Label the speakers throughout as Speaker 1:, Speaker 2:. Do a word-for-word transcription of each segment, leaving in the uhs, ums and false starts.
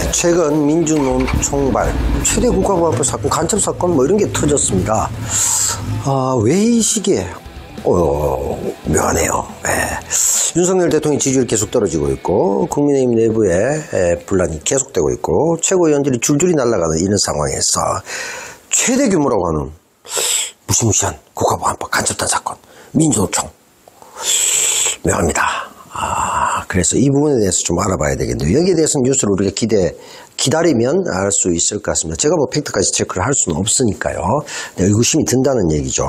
Speaker 1: 최근 민주노 총발, 최대 국가보안법 사건, 간첩 사건 뭐 이런 게 터졌습니다. 아, 왜 이 시기에? 어, 묘하네요. 예. 윤석열 대통령 지지율이 계속 떨어지고 있고 국민의힘 내부에 예, 분란이 계속되고 있고 최고위원들이 줄줄이 날아가는 이런 상황에서 최대 규모라고 하는 무시무시한 국가보안법 간첩단 사건, 민주노총 묘합니다. 아, 그래서 이 부분에 대해서 좀 알아봐야 되겠는데요. 여기에 대해서는 뉴스를 우리가 기대, 기다리면 알 수 있을 것 같습니다. 제가 뭐 팩트까지 체크를 할 수는 없으니까요. 의구심이 든다는 얘기죠.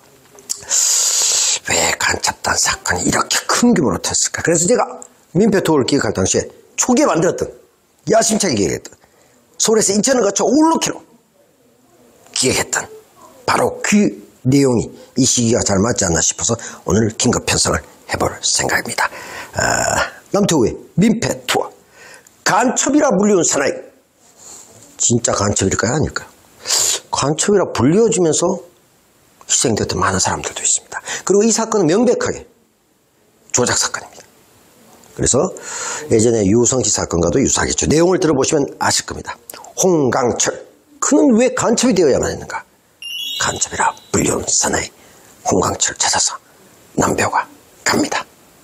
Speaker 1: 왜 간첩단 사건이 이렇게 큰 규모로 터졌을까? 그래서 제가 민폐투어를 기획할 당시에 초기에 만들었던, 야심차게 기획했던, 서울에서 인천을 거쳐 올로키로 기획했던 바로 그 내용이 이 시기가 잘 맞지 않나 싶어서 오늘 긴급 편성을 해볼 생각입니다. 아, 남태우의 민폐투어. 간첩이라 불리운 사나이. 진짜 간첩일까요? 아닐까요? 간첩이라 불리워지면서 희생되었던 많은 사람들도 있습니다. 그리고 이 사건은 명백하게 조작 사건입니다. 그래서 예전에 유성시 사건과도 유사하겠죠. 내용을 들어보시면 아실 겁니다. 홍강철. 그는 왜 간첩이 되어야만 했는가? 간첩이라 불리운 사나이 홍강철 찾아서 남배우가 갑니다.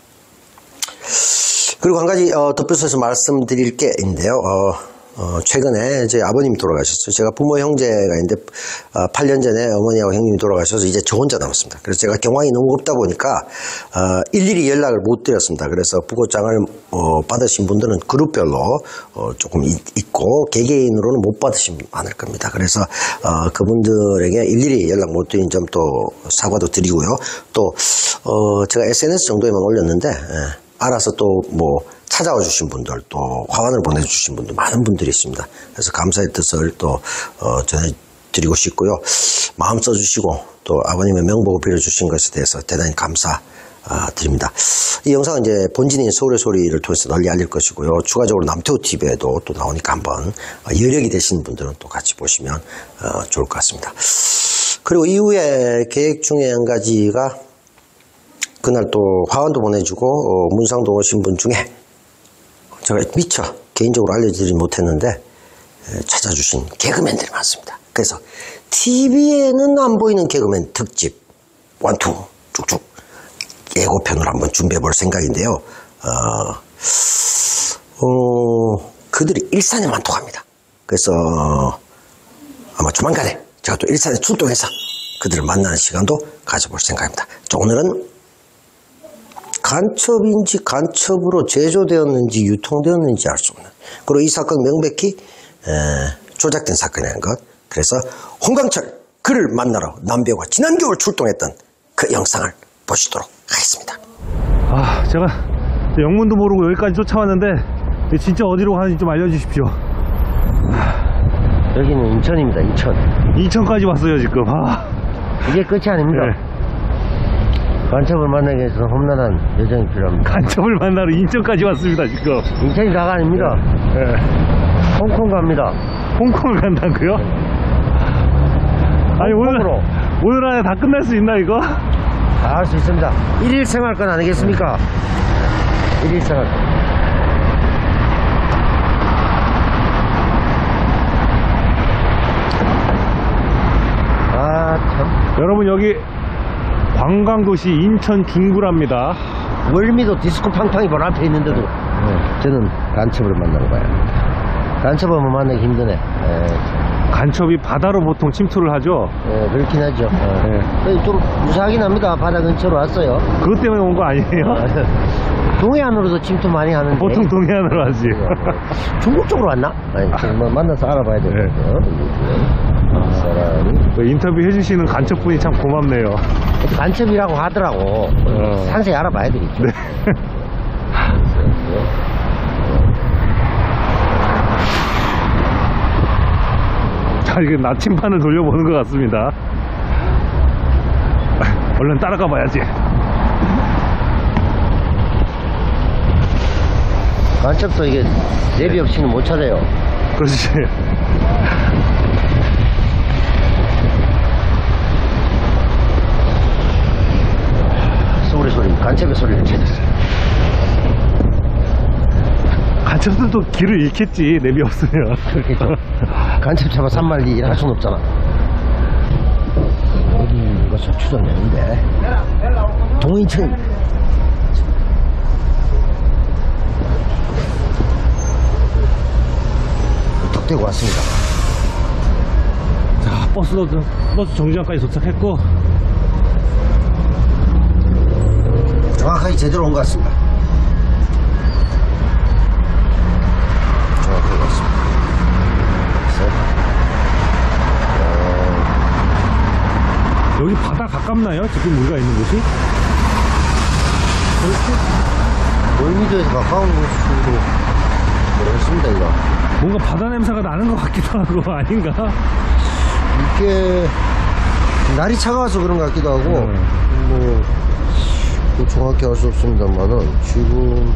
Speaker 1: 그리고 한 가지 어, 덧붙여서 말씀드릴 게 있는데요. 어, 어, 최근에 저희 아버님이 돌아가셨어요. 제가 부모 형제가 있는데 어, 팔 년 전에 어머니하고 형님이 돌아가셔서 이제 저 혼자 남았습니다. 그래서 제가 경황이 너무 없다 보니까 어, 일일이 연락을 못 드렸습니다. 그래서 부고장을 어, 받으신 분들은 그룹별로 어, 조금 있, 있고 개개인으로는 못 받으시면 많을 겁니다. 그래서 어, 그분들에게 일일이 연락 못 드린 점 또 사과도 드리고요. 또 어, 제가 에스엔에스 정도에만 올렸는데 예, 알아서 또 뭐 찾아와 주신 분들, 또 화환을 보내주신 분들 많은 분들이 있습니다. 그래서 감사의 뜻을 또 어, 전해드리고 싶고요. 마음 써주시고 또 아버님의 명복을 빌어주신 것에 대해서 대단히 감사드립니다. 이 영상은 이제 본진인 서울의 소리를 통해서 널리 알릴 것이고요. 추가적으로 남태우티비에도 또 나오니까 한번 여력이 되시는 분들은 또 같이 보시면 어, 좋을 것 같습니다. 그리고 이후에 계획 중에 한 가지가 그날 또 화환도 보내주고 어, 문상도 오신 분 중에 제가 미처 개인적으로 알려드리지 못했는데 찾아주신 개그맨들이 많습니다. 그래서 티비에는 안 보이는 개그맨 특집 원투 쭉쭉 예고편으로 한번 준비해 볼 생각인데요. 어, 어, 그들이 일산에 만통합니다. 그래서 아마 조만간에 제가 또 일산에 출동해서 그들을 만나는 시간도 가져볼 생각입니다. 자, 오늘은 간첩인지 간첩으로 제조되었는지 유통되었는지 알 수 없는, 그리고 이 사건 명백히 에, 조작된 사건이라는 것. 그래서 홍강철 그를 만나러 남배우가 지난 겨울 출동했던 그 영상을 보시도록 하겠습니다.
Speaker 2: 아, 제가 영문도 모르고 여기까지 쫓아왔는데 진짜 어디로 가는지 좀 알려주십시오.
Speaker 3: 여기는 인천입니다. 인천.
Speaker 2: 인천까지 왔어요 지금. 아.
Speaker 3: 이게 끝이 아닙니다. 네. 간첩을 만나기 위해서 험난한 여정이 필요합니다.
Speaker 2: 간첩을 만나러 인천까지 왔습니다 지금.
Speaker 3: 인천이 다가 아닙니다.
Speaker 2: 네. 네.
Speaker 3: 홍콩 갑니다.
Speaker 2: 홍콩을 간다고요? 네. 아니 오늘 오늘 안에 다 끝날 수 있나 이거?
Speaker 3: 다 할 수 있습니다. 일일 생활권 아니겠습니까? 일일 생활권. 아 참.
Speaker 2: 여러분 여기 관광도시 인천 중구랍니다.
Speaker 3: 월미도 디스코 팡팡이 바로 앞에 있는데도 네. 저는 간첩을 만나러 가야 합니다. 간첩을 만나기 힘드네. 네.
Speaker 2: 간첩이 바다로 보통 침투를 하죠?
Speaker 3: 네, 그렇긴 하죠. 네. 네. 좀 무사하긴 합니다. 바다 근처로 왔어요.
Speaker 2: 그것 때문에 온 거 아니에요?
Speaker 3: 동해안으로도 침투 많이 하는데
Speaker 2: 보통 동해안으로 하지.
Speaker 3: 중국 쪽으로 왔나? 아니, 정말 만나서 알아봐야 되겠어요. 네.
Speaker 2: 네, 인터뷰 해주시는 간첩분이 참 고맙네요.
Speaker 3: 간첩이라고 하더라고. 어. 상세히 알아봐야 되겠죠. 네.
Speaker 2: 자, 이게 나침반을 돌려보는 것 같습니다. 얼른 따라가 봐야지.
Speaker 3: 간첩도 이게 내비 없이는 못 찾아요.
Speaker 2: 그렇지.
Speaker 3: 서울의 소리, 간첩의 소리를 찾았어요.
Speaker 2: 간첩들도 길을 잃겠지, 내비 없으면.
Speaker 3: 그렇겠죠. 간첩 잡아 산말리 일할 순 없잖아. 여기 이것은 추정량인데 동인천 턱 대고 왔습니다.
Speaker 2: 자, 버스도, 버스 정류장까지 도착했고,
Speaker 3: 정확하게 제대로 온 것 같습니다. 정확하게 왔습니다. 그래서
Speaker 2: 여기 바다 가깝나요? 지금 우리가 있는 곳이?
Speaker 3: 월미도에서 가까운 곳으로 모르겠습니다. 이거
Speaker 2: 뭔가 바다 냄새가 나는 것 같기도 하고, 아닌가?
Speaker 3: 이게 날이 차가워서 그런 것 같기도 하고
Speaker 2: 음.
Speaker 3: 뭐, 뭐 정확히 알 수 없습니다만은 지금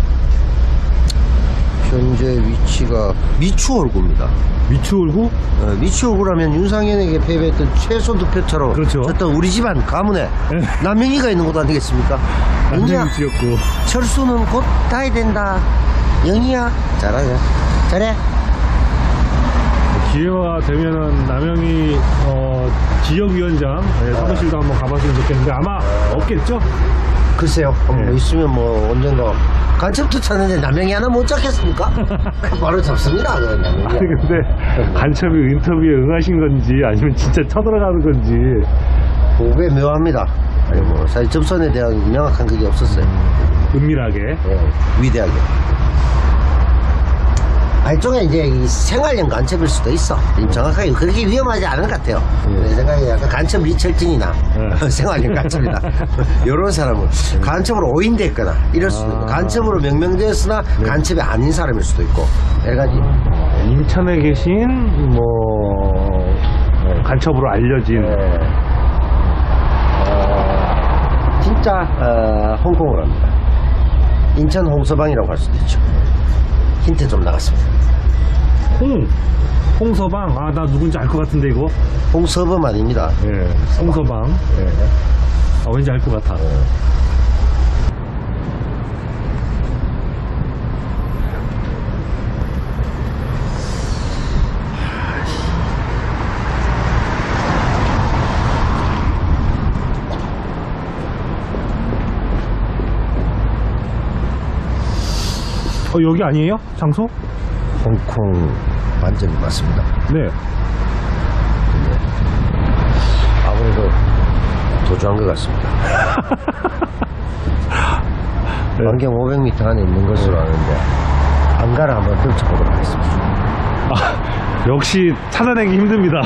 Speaker 3: 현재 위치가 미추홀구입니다.
Speaker 2: 미추홀구?
Speaker 3: 어, 미추홀구라면 윤상현에게 패배했던 최소 득표처럼
Speaker 2: 그렇죠.
Speaker 3: 어떤 우리 집안 가문에
Speaker 2: 네.
Speaker 3: 남영이가 있는 곳 아니겠습니까? 영희야,
Speaker 2: 남양이 지었고.
Speaker 3: 철수는 곧 타야 된다. 영희야, 잘하냐? 잘해.
Speaker 2: 기회가 되면은 남영이 어, 지역위원장 네, 사무실도 한번 가봤으면 좋겠는데 아마 없겠죠?
Speaker 3: 글쎄요, 뭐
Speaker 2: 네.
Speaker 3: 있으면 뭐 언젠가 간첩도 찾는데 남영이 하나 못 잡겠습니까? 바로 잡습니다. 그 남영이.
Speaker 2: 아니 근데 간첩이 인터뷰에 응하신 건지 아니면 진짜 쳐들어가는 건지.
Speaker 3: 그게 묘합니다. 아니 뭐 사실 접선에 대한 명확한 그게 없었어요.
Speaker 2: 은밀하게.
Speaker 3: 예, 위대하게. 아, 일종의 이제 이 생활형 간첩일 수도 있어. 정확하게 그렇게 위험하지 않은 것 같아요. 내 생각에 약간 간첩 리철진이나
Speaker 2: 네.
Speaker 3: 생활형 간첩이다. 이런 사람은 간첩으로 오인됐거나 이럴 수도 있고,
Speaker 2: 아.
Speaker 3: 간첩으로 명명되었으나 간첩이 아닌 사람일 수도 있고, 여러 가지.
Speaker 2: 인천에 계신 뭐 어, 간첩으로 알려진
Speaker 3: 예. 어, 진짜 어, 홍콩으로 합니다. 인천 홍서방이라고 할 수도 있죠. 힌트 좀 나갔습니다.
Speaker 2: 홍 홍서방. 아, 나 누군지 알 것 같은데 이거.
Speaker 3: 홍서범 아닙니다.
Speaker 2: 예, 홍서방. 예. 아, 왠지 알 것 같아. 어, 여기 아니에요? 장소?
Speaker 3: 홍콩 반점이 맞습니다.
Speaker 2: 네.
Speaker 3: 아무래도 도주한 것 같습니다.
Speaker 2: 네.
Speaker 3: 반경 오백 미터 안에 있는 것으로 아는데 안가를 한번 들춰보도록 하겠습니다.
Speaker 2: 아, 역시 찾아내기 힘듭니다.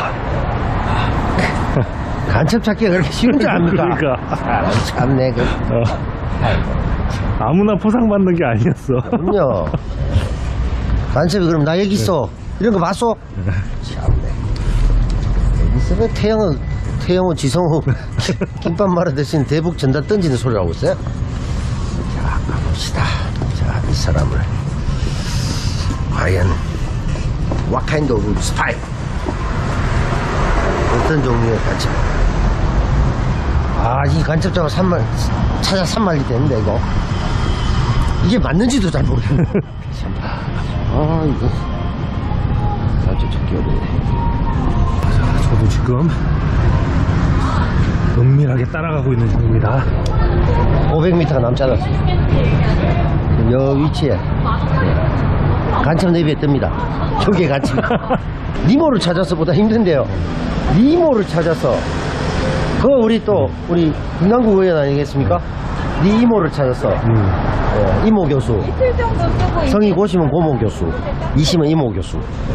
Speaker 3: 간첩 찾기가 그렇게 쉬운 줄 압니까?
Speaker 2: 그러니까.
Speaker 3: 아, 참네. 그.
Speaker 2: 어, 아무나 포상받는 게 아니었어.
Speaker 3: 그럼요. 간첩이 그럼 나 여기 있어. 이런 거 봤어? 참네. 여기 있으면 태영은, 태영은 지성호 김밥 말아 대신 대북 전단 던지는 소리를 하고 있어요. 자, 가봅시다. 자, 이 사람을. 과연, what kind of spy? 어떤 종류의 간첩? 아, 이 간첩 잡아 산말, 찾아 산말이 되는데, 이거. 이게 맞는지도 잘 모르겠네. 아, 이거. 간첩 찾기 어려워.
Speaker 2: 저도 지금 은밀하게 따라가고 있는 중입니다.
Speaker 3: 오백 미터가 남지 않았습니다. 여 위치에 간첩 내비에 뜹니다. 저게 간첩. 니모를 찾아서 보다 힘든데요. 니모를 찾아서 그거 우리 또 우리 김남국 의원 아니겠습니까? 니모를 찾아서
Speaker 2: 음.
Speaker 3: 어, 이모 교수, 성이 고시면 고모 교수, 이시면 이모 교수.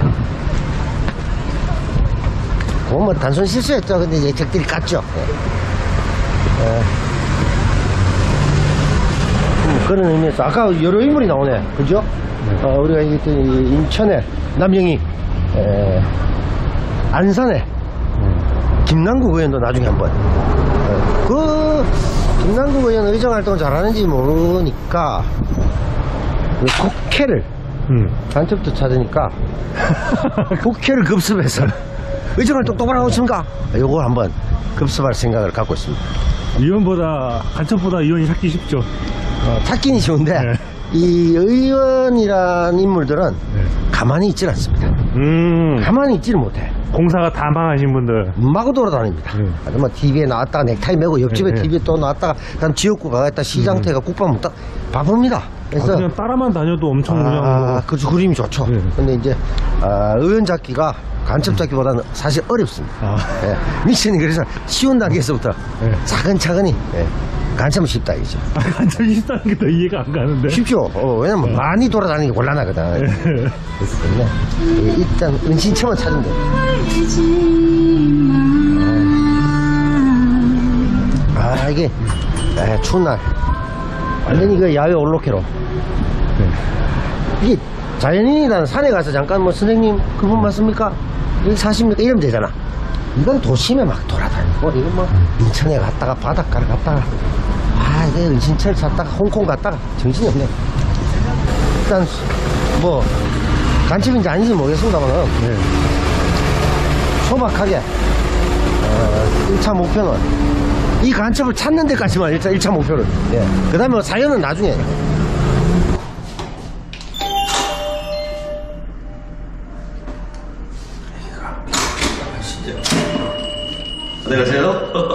Speaker 3: 그건 뭐 단순 실수였죠. 근데 이제 적들이 깠죠. 예. 예. 음, 그런 의미에서 아까 여러 인물이 나오네. 그죠? 어, 우리가 얘기했던 이 인천에 남영이, 에, 안산에 김남국 의원도 나중에 한번. 어, 그 김남국 의원 의정 활동을 잘하는지 모르니까 그 국회를
Speaker 2: 음.
Speaker 3: 간첩도 찾으니까 국회를 급습해서 의정 활동 똑바로 하고 있습니까? 요거 한번 급습할 생각을 갖고 있습니다.
Speaker 2: 의원보다 간첩보다 의원이 찾기 쉽죠.
Speaker 3: 어, 찾기는 쉬운데
Speaker 2: 네.
Speaker 3: 이 의원이란 인물들은
Speaker 2: 네.
Speaker 3: 가만히 있질 않습니다.
Speaker 2: 음,
Speaker 3: 가만히 있지를 못해.
Speaker 2: 공사가 다 망하신 분들.
Speaker 3: 마구 돌아다닙니다.
Speaker 2: 네.
Speaker 3: 아주 뭐 티비에 나왔다가 넥타이 메고 옆집에
Speaker 2: 네, 네.
Speaker 3: 티비에 또 나왔다가 그다음 지역구 가겠다 시장터에 가 국밥 먹다 바쁩니다.
Speaker 2: 아,
Speaker 3: 그래서
Speaker 2: 그냥 따라만 다녀도 엄청 그냥.
Speaker 3: 아, 그렇죠. 그림이 좋죠.
Speaker 2: 네.
Speaker 3: 근데 이제 아, 의원 잡기가 간첩 잡기보다는 사실 어렵습니다.
Speaker 2: 아.
Speaker 3: 예. 미션이 그래서 쉬운 단계에서부터
Speaker 2: 네.
Speaker 3: 차근차근히 예. 간첩은 쉽다 이죠.
Speaker 2: 아, 완전 쉽다는 게 더 이해가 안 가는데.
Speaker 3: 쉽죠. 어, 왜냐면 많이 돌아다니는 게 곤란하거든.
Speaker 2: 네.
Speaker 3: 그렇기 때문에 예, 일단 은신처만 찾으면 돼요. 아 이게 에, 추운 날 완전히 그 야외 올로케로
Speaker 2: 네.
Speaker 3: 이게 자연인이라는 산에 가서 잠깐 뭐 선생님 그분 맞습니까? 여기 사십니까? 이러면 되잖아. 이건 도심에 막 돌아다니고 이건 뭐 인천에 갔다가 바닷가를 갔다가 아 이게 은신처를 찾다가 홍콩 갔다가 정신이 없네. 일단 뭐 간첩인지 아닌지 모르겠습니다만은
Speaker 2: 네.
Speaker 3: 소박하게 어, 일 차 목표는 이 간첩을 찾는 데까지만 일단 일 차 목표를 예. 그 다음에 사연은 나중에.
Speaker 4: 안녕하세요.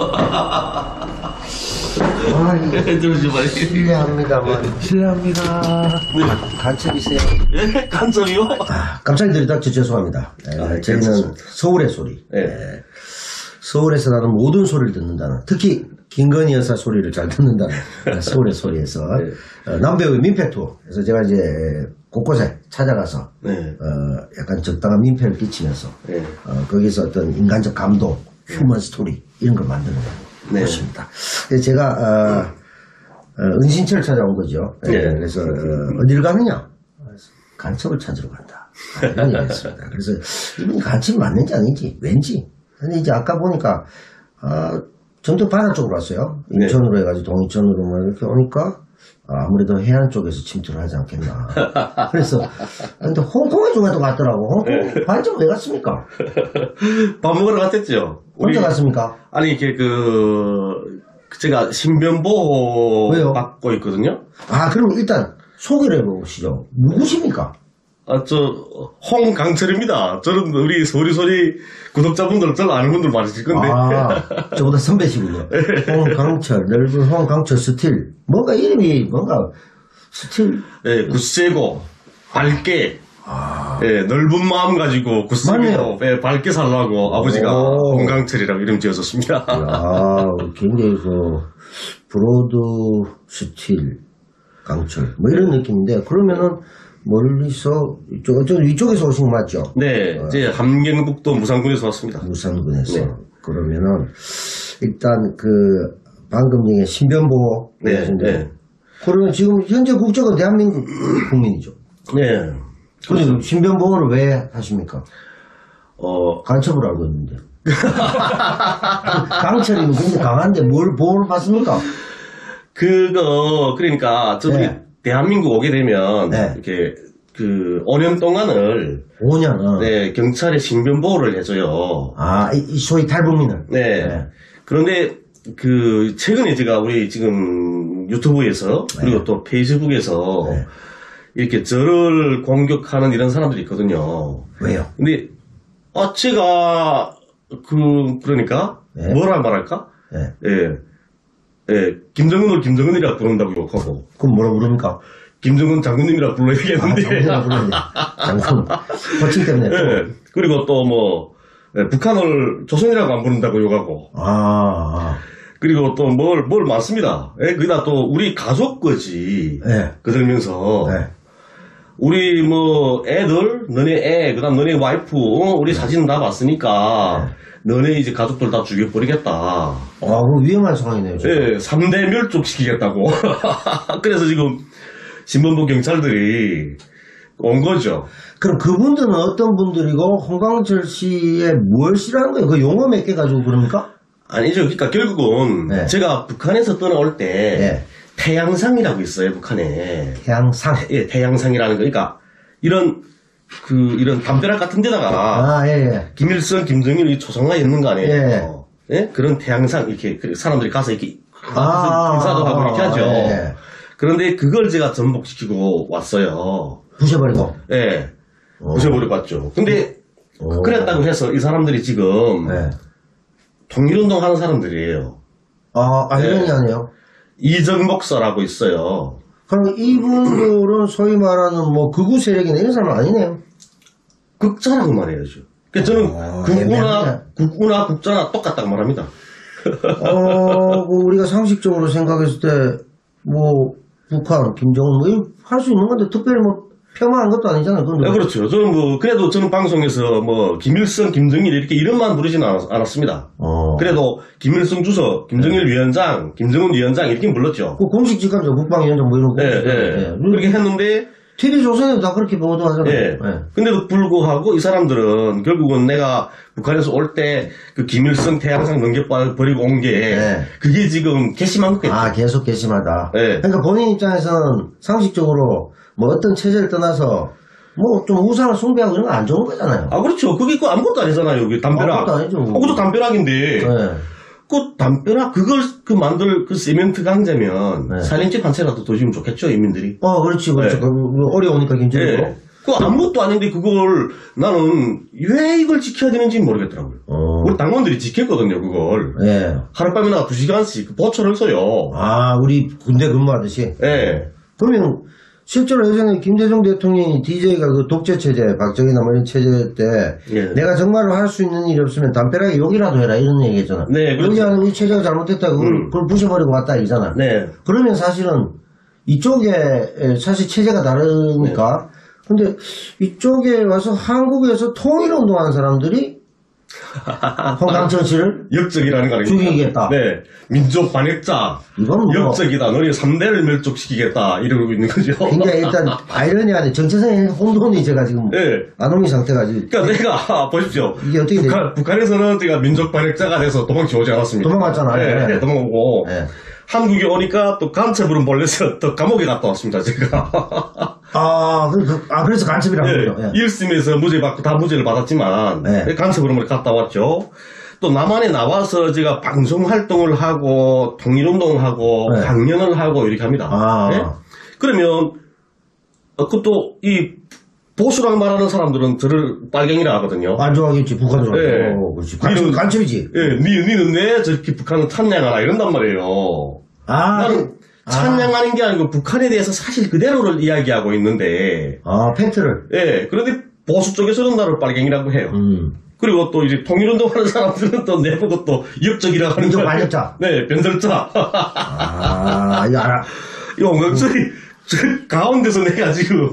Speaker 3: 아, 이게
Speaker 4: 들어오지 말이.
Speaker 3: 실례합니다만
Speaker 2: 실례합니다.
Speaker 3: 간첩이세요?
Speaker 4: 예? 간섭이요?
Speaker 3: 아, 깜짝 들이다 죄송합니다. 예,
Speaker 4: 아,
Speaker 3: 저희는
Speaker 4: 괜찮습니다.
Speaker 3: 서울의 소리.
Speaker 4: 예.
Speaker 3: 예. 서울에서 나는 모든 소리를 듣는다는, 특히 김건희 여사 소리를 잘 듣는다는 서울의 소리에서
Speaker 4: 네.
Speaker 3: 어, 남배우의 민폐 투어. 그래서 제가 이제 곳곳에 찾아가서
Speaker 4: 네.
Speaker 3: 어, 약간 적당한 민폐를 끼치면서
Speaker 4: 네.
Speaker 3: 어, 거기서 어떤 인간적 감동, 휴먼 스토리 이런 걸 만드는
Speaker 4: 네.
Speaker 3: 곳입니다. 그래서 제가 어, 어, 은신처를 찾아온 거죠. 예,
Speaker 4: 네.
Speaker 3: 그래서 어, 어딜 가느냐? 간첩을 찾으러 간다. 아, 이런 얘기했습니다. 그래서 이분이 간첩이 맞는지 아닌지 왠지. 근데 이제 아까 보니까 아, 전투 바다 쪽으로 왔어요.
Speaker 4: 네.
Speaker 3: 인천으로 해가지고 동인천으로 뭐 이렇게 오니까 아, 아무래도 해안 쪽에서 침투를 하지 않겠나. 그래서 아, 근데 홍콩에 중에도 갔더라고. 홍콩 반점 왜 갔습니까?
Speaker 4: 밥 먹으러 갔댔죠.
Speaker 3: 혼자 갔습니까?
Speaker 4: 아니 이렇게 그 제가 신변보호
Speaker 3: 왜요?
Speaker 4: 받고 있거든요.
Speaker 3: 아 그럼 일단 소개를 해보시죠. 누구십니까?
Speaker 4: 아 저 홍강철입니다. 저는 우리 소리소리 구독자분들 잘 아는 분들 많으실 건데.
Speaker 3: 아, 저보다 선배시군요. 홍강철, 넓은 홍강철 스틸. 뭔가 이름이 뭔가 스틸.
Speaker 4: 예, 굳세고 밝게. 예, 넓은 마음 가지고 굳세고 예, 밝게 살라고 아버지가
Speaker 3: 오.
Speaker 4: 홍강철이라고 이름 지어줬습니다.
Speaker 3: 아, 굉장히 그 브로드 스틸 강철 뭐 이런 느낌인데 그러면은 멀리서 이쪽, 저 위쪽에서 오신 거 맞죠?
Speaker 4: 네, 이제 함경북도 무산군에서 왔습니다.
Speaker 3: 무산군에서.
Speaker 4: 네.
Speaker 3: 그러면은 일단 그 방금 중에 신변보호
Speaker 4: 네,
Speaker 3: 하셨는데
Speaker 4: 네.
Speaker 3: 그러면 지금 현재 국적은 대한민국 국민이죠.
Speaker 4: 네.
Speaker 3: 그래서 신변보호를 왜 하십니까?
Speaker 4: 어,
Speaker 3: 간첩을 알고 있는데. 강철이는 굉장히 강한데 뭘 보호를 받습니까?
Speaker 4: 그거, 그러니까, 저, 우리
Speaker 3: 네.
Speaker 4: 대한민국 오게 되면,
Speaker 3: 네.
Speaker 4: 이렇게, 그, 오 년 동안을,
Speaker 3: 오 년은.
Speaker 4: 네, 경찰에 신변보호를 해줘요.
Speaker 3: 아, 이, 이 소위 탈북민을.
Speaker 4: 네.
Speaker 3: 네.
Speaker 4: 그런데, 그, 최근에 제가 우리 지금 유튜브에서, 그리고 또 페이스북에서,
Speaker 3: 네.
Speaker 4: 이렇게 저를 공격하는 이런 사람들이 있거든요.
Speaker 3: 왜요?
Speaker 4: 근데, 아, 제가, 그, 그러니까,
Speaker 3: 네.
Speaker 4: 뭐라 말할까?
Speaker 3: 네.
Speaker 4: 예. 예, 김정은을 김정은이라 부른다고 욕하고,
Speaker 3: 그럼 뭐라 부릅니까?
Speaker 4: 김정은 장군님이라 불러야
Speaker 3: 아,
Speaker 4: 되겠는데.
Speaker 3: 장군이라 부르는데. 장군. 호칭 때문에. 또.
Speaker 4: 예, 그리고 또 뭐, 예, 북한을 조선이라고 안 부른다고 욕하고,
Speaker 3: 아, 아.
Speaker 4: 그리고 또 뭘, 뭘 많습니다. 예, 거기다 또 우리 가족 거지.
Speaker 3: 네.
Speaker 4: 그러면서,
Speaker 3: 네.
Speaker 4: 우리 뭐, 애들, 너네 애, 그 다음 너네 와이프, 어, 우리 사진 다 봤으니까, 너네 이제 가족들 다 죽여버리겠다.
Speaker 3: 아, 그럼 위험한 상황이네요. 지금.
Speaker 4: 예, 삼 대 멸족시키겠다고. 그래서 지금 신변부 경찰들이 온 거죠.
Speaker 3: 그럼 그분들은 어떤 분들이고 홍강철 씨의 뭘 싫어하는 거예요? 그 용어 몇 개 가지고 그럽니까?
Speaker 4: 아니죠. 그러니까 결국은
Speaker 3: 네.
Speaker 4: 제가 북한에서 떠나올 때
Speaker 3: 네.
Speaker 4: 태양상이라고 있어요, 북한에.
Speaker 3: 태양상.
Speaker 4: 예, 태양상이라는 거. 그러니까 이런 그 이런 담벼락 같은 데다가
Speaker 3: 아, 예, 예.
Speaker 4: 김일성, 김정일이 초상화 있는 거 아니에요?
Speaker 3: 예.
Speaker 4: 예? 그런 태양상 이렇게 그 사람들이 가서 이렇게
Speaker 3: 아,
Speaker 4: 인사도 하고 이렇게 하죠.
Speaker 3: 예.
Speaker 4: 그런데 그걸 제가 전복시키고 왔어요.
Speaker 3: 부셔버리고.
Speaker 4: 예.
Speaker 3: 어.
Speaker 4: 부셔버리고 왔죠. 근데
Speaker 3: 어.
Speaker 4: 그랬다고 해서 이 사람들이 지금
Speaker 3: 네.
Speaker 4: 통일운동 하는 사람들이에요.
Speaker 3: 아, 아이러니
Speaker 4: 네.
Speaker 3: 하네요.
Speaker 4: 이정목서라고 있어요.
Speaker 3: 그럼 이분들은 소위 말하는 뭐 극우 세력이나 이런 사람은 아니네요.
Speaker 4: 극자라고 말해야죠. 그러니까 저는
Speaker 3: 아,
Speaker 4: 국우나,
Speaker 3: 애매하네.
Speaker 4: 국우나 국자나 똑같다고 말합니다.
Speaker 3: 어, 뭐 우리가 상식적으로 생각했을 때, 뭐, 북한, 김정은, 뭐, 할 수 있는 건데, 특별히 뭐, 폄하한 것도 아니잖아요. 그건
Speaker 4: 네, 그렇죠. 저는 뭐, 그래도 저는 방송에서 뭐, 김일성, 김정일 이렇게 이름만 부르지는 않았, 않았습니다.
Speaker 3: 어.
Speaker 4: 그래도 김일성 주석, 김정일 위원장, 김정은 위원장 이렇게 불렀죠.
Speaker 3: 그 공식 직함이죠. 국방위원장 뭐 이런 거.
Speaker 4: 예, 예. 그렇게 했는데,
Speaker 3: 티비조선에도 다 그렇게 보도하잖아요.
Speaker 4: 예. 근데도 불구하고 이 사람들은 결국은 내가 북한에서 올 때 그 김일성 태양상 넘겨버리고 온 게
Speaker 3: 네.
Speaker 4: 그게 지금 괘씸한 거겠죠.
Speaker 3: 아, 계속 괘씸하다.
Speaker 4: 예.
Speaker 3: 그러니까 본인 입장에서는 상식적으로 뭐 어떤 체제를 떠나서 뭐 좀 우상을 숭배하고 이런 거 안 좋은 거잖아요.
Speaker 4: 아, 그렇죠. 그게 그 아무것도 아니잖아요. 그 담벼락.
Speaker 3: 아무것도 아니죠.
Speaker 4: 아, 그죠. 담벼락인데.
Speaker 3: 네.
Speaker 4: 그 담벼락, 그걸 그 만들 그 세멘트 강제면
Speaker 3: 네.
Speaker 4: 살림집 한 채라도 더 주면 좋겠죠, 인민들이.
Speaker 3: 어, 그렇지, 그렇지.
Speaker 4: 네.
Speaker 3: 그, 그 어려우니까 김정일도.
Speaker 4: 예. 그 아무것도 아닌데 그걸 나는 왜 이걸 지켜야 되는지 모르겠더라고요.
Speaker 3: 어.
Speaker 4: 우리 당원들이 지켰거든요, 그걸.
Speaker 3: 예.
Speaker 4: 하룻밤이나 두 시간씩 그 보초를 써요.
Speaker 3: 아, 우리 군대 근무하듯이.
Speaker 4: 예.
Speaker 3: 그러면 실제로 예전에 김대중 대통령이 디제이가 그 독재 체제, 박정희나 뭐 이런 체제 때
Speaker 4: 예.
Speaker 3: 내가 정말로 할 수 있는 일이 없으면 담벼락에 욕이라도 해라 이런 얘기했잖아.
Speaker 4: 네, 그렇죠.
Speaker 3: 여기하는 이 체제가 잘못됐다 그걸,
Speaker 4: 음.
Speaker 3: 그걸 부셔버리고 왔다 이잖아.
Speaker 4: 네.
Speaker 3: 그러면 사실은 이쪽에 사실 체제가 다르니까 근데 이쪽에 와서 한국에서 통일운동하는 사람들이 홍강천 씨를
Speaker 4: 역적이라는 거 아닙니까?
Speaker 3: 죽이겠다.
Speaker 4: 네. 민족 반역자.
Speaker 3: 이건 뭐
Speaker 4: 역적이다. 너희 삼 대를 멸족시키겠다. 이러고 있는 거죠.
Speaker 3: 굉장히 일단 아이러니하네. 정체성의 혼돈이 제가 지금
Speaker 4: 네.
Speaker 3: 안오미 상태가 지금
Speaker 4: 그러니까 내가 보십시오.
Speaker 3: 이게 어떻게
Speaker 4: 북한, 북한에서는 제가 민족 반역자가 돼서 도망치 오지 않았습니까?
Speaker 3: 도망갔잖아요.
Speaker 4: 네,
Speaker 3: 네.
Speaker 4: 네, 도망오고
Speaker 3: 네.
Speaker 4: 한국에 오니까 또 간첩으로 몰려서 또 감옥에 갔다 왔습니다. 제가.
Speaker 3: 아, 그, 그, 아 그래서 간첩이라고
Speaker 4: 네,
Speaker 3: 하죠. 예.
Speaker 4: 일 심에서 무죄 받고 다 무죄를 받았지만
Speaker 3: 네.
Speaker 4: 간첩으로 갔다 왔죠. 또 남한에 나와서 제가 방송 활동을 하고 통일운동하고
Speaker 3: 네.
Speaker 4: 강연을 하고 이렇게 합니다.
Speaker 3: 아.
Speaker 4: 네? 그러면 어, 그것도 이 보수랑 말하는 사람들은 저를 빨갱이라 하거든요.
Speaker 3: 안 좋아하겠지. 북한 좋아하겠지.
Speaker 4: 네.
Speaker 3: 어, 그렇지. 간첩,
Speaker 4: 니는-
Speaker 3: 간첩이지.
Speaker 4: 예, 니, 니는 왜 저렇게 북한을 찬양하나 이런단 말이에요.
Speaker 3: 아,
Speaker 4: 나는 찬양하는 게 아니고 북한에 대해서 사실 그대로를 이야기하고 있는데,
Speaker 3: 아, 팩트를.
Speaker 4: 예, 그런데 보수 쪽에서는 나를 빨갱이라고 해요.
Speaker 3: 음.
Speaker 4: 그리고 또 이제 통일운동하는 사람들은 또 내보고 또 역적이라고 하는
Speaker 3: 민족
Speaker 4: 거예요.
Speaker 3: 반역자.
Speaker 4: 네, 변절자.
Speaker 3: 아, 이거 알아.
Speaker 4: 용광철이 저 가운데서 내가 지금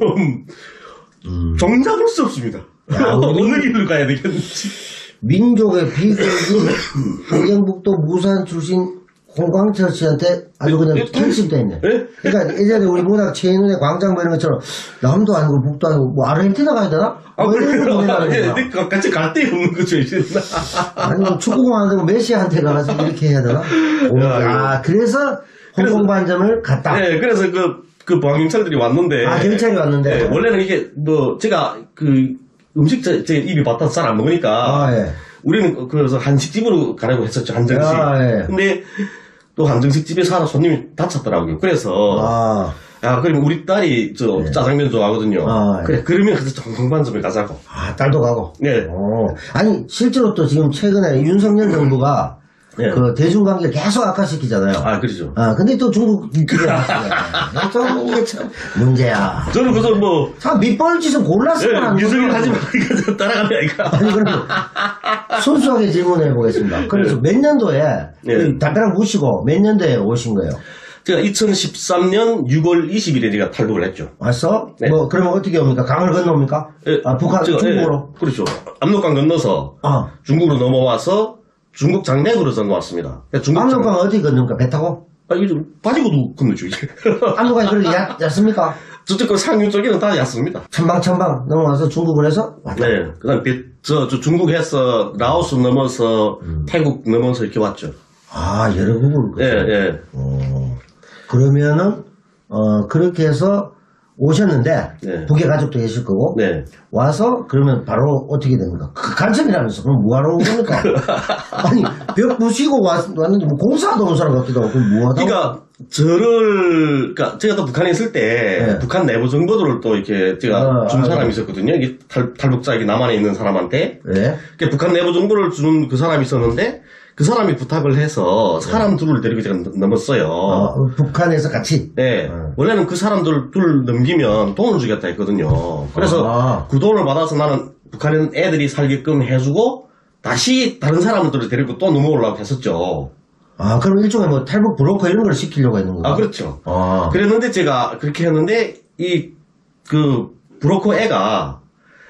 Speaker 4: 정잡을 수 없습니다.
Speaker 3: 야, 우리-
Speaker 4: 어느 길로 가야 되겠는지.
Speaker 3: 민족의 비극이 함경북도 무산 출신 홍광철 씨한테 아주 그냥
Speaker 4: 네,
Speaker 3: 결집돼 있네.
Speaker 4: 네?
Speaker 3: 그러니까 예전에 우리 문학 최인훈의 광장 뭐 이런 것처럼 남도 아니고 북도 아니고 뭐 아르헨티나 가야 되나?
Speaker 4: 아,
Speaker 3: 뭐 이런 거
Speaker 4: 그래요?
Speaker 3: 보내려는
Speaker 4: 예,
Speaker 3: 거야.
Speaker 4: 네, 같이 갈 데가 없는 거죠, 이제.
Speaker 3: 아니면 축구공 안 되고 메시한테 가서 이렇게 해야 되나? 오,
Speaker 4: 야,
Speaker 3: 아, 그래서
Speaker 4: 그래서-
Speaker 3: 홍콩 반점을 갔다.
Speaker 4: 네, 그래서 그, 그 보안경찰들이 왔는데.
Speaker 3: 아, 경찰이 왔는데.
Speaker 4: 네, 원래는 이게 뭐, 제가 그 음식 제, 제 입이 바빠서 잘 안 먹으니까.
Speaker 3: 아, 예.
Speaker 4: 우리는 그래서 한식집으로 가려고 했었죠, 한정식.
Speaker 3: 아, 예.
Speaker 4: 근데 또 한정식 집에서 하나 손님이 다쳤더라고요. 그래서.
Speaker 3: 아,
Speaker 4: 야, 그럼 우리 딸이 저 짜장면 좋아하거든요.
Speaker 3: 아, 예.
Speaker 4: 그래, 그러면 그래서 홍콩반점을 가자고.
Speaker 3: 아, 딸도 가고.
Speaker 4: 네.
Speaker 3: 어. 아니, 실제로 또 지금 최근에 윤석열 정부가
Speaker 4: 네.
Speaker 3: 그 대중관계를 계속 악화시키잖아요.
Speaker 4: 아, 그러죠.
Speaker 3: 아, 근데 또 중국 이쪽에 나왔어요. 좀 이게 참 문제야.
Speaker 4: 저는 그래서 뭐,
Speaker 3: 참 밑벌 짓은 골랐으면
Speaker 4: 예,
Speaker 3: 안
Speaker 4: 미술을
Speaker 3: 되는
Speaker 4: 하지
Speaker 3: 거예요.
Speaker 4: 말니까 따라가면 아이가.
Speaker 3: 아니, 그럼 순수하게 질문해 보겠습니다. 그래서
Speaker 4: 네.
Speaker 3: 몇 년도에
Speaker 4: 네.
Speaker 3: 담벼락 무시고 몇 년도에 오신 거예요?
Speaker 4: 제가 이천십삼 년 유월 이십일에 제가 탈북을 했죠.
Speaker 3: 왔어?
Speaker 4: 네.
Speaker 3: 뭐 그러면 어떻게 옵니까? 강을 건너옵니까?
Speaker 4: 예,
Speaker 3: 아, 북한
Speaker 4: 제가,
Speaker 3: 중국으로?
Speaker 4: 예, 그렇죠. 압록강 건너서
Speaker 3: 아,
Speaker 4: 중국으로 넘어와서 중국 장례으로 건너왔습니다. 그러니까 중국 장-
Speaker 3: 압록강 어디 건너옵니까? 배 타고?
Speaker 4: 아, 이거 좀 빠지고도 건너죠, 이게.
Speaker 3: 압록강이 그렇게 얕, 얕습니까?
Speaker 4: 저쪽 그 상류 쪽에는 다 얕습니다.
Speaker 3: 천방천방 넘어와서 중국을 해서 왔다.
Speaker 4: 네. 그 다음, 저, 저 중국 해서 라오스 넘어서
Speaker 3: 음.
Speaker 4: 태국 넘어서 이렇게 왔죠.
Speaker 3: 아, 여러 국을.
Speaker 4: 예, 예.
Speaker 3: 어, 그러면은, 어, 그렇게 해서 오셨는데,
Speaker 4: 네.
Speaker 3: 북에 가족도 계실 거고,
Speaker 4: 네.
Speaker 3: 와서 그러면 바로 어떻게 됩니까? 그 간첩이라면서 그럼 뭐하러 온 겁니까? 아니 벽 부시고 왔, 왔는데 뭐 공사하다 온 사람 같기도 하고 그럼 뭐하다
Speaker 4: 그러니까 저를, 그니까, 제가 또 북한에 있을 때,
Speaker 3: 네.
Speaker 4: 북한 내부 정보들을 또 이렇게 제가
Speaker 3: 어,
Speaker 4: 준
Speaker 3: 아,
Speaker 4: 사람이
Speaker 3: 네.
Speaker 4: 있었거든요. 이게 탈, 탈북자, 이게 남한에 있는 사람한테.
Speaker 3: 네.
Speaker 4: 그러니까 북한 내부 정보를 주는 그 사람이 있었는데, 그 사람이 부탁을 해서 사람 둘을 데리고 제가 넘었어요.
Speaker 3: 어, 북한에서 같이.
Speaker 4: 네.
Speaker 3: 어.
Speaker 4: 원래는 그 사람들 둘 넘기면 돈을 주겠다 했거든요. 그래서
Speaker 3: 아.
Speaker 4: 그 돈을 받아서 나는 북한에 있는 애들이 살게끔 해주고, 다시 다른 사람들을 데리고 또 넘어오려고 했었죠.
Speaker 3: 아, 그럼 일종의 뭐 탈북 브로커 이런 걸 시키려고 했는 건가?
Speaker 4: 아, 그렇죠.
Speaker 3: 아.
Speaker 4: 그랬는데 제가 그렇게 했는데 이 그 브로커 애가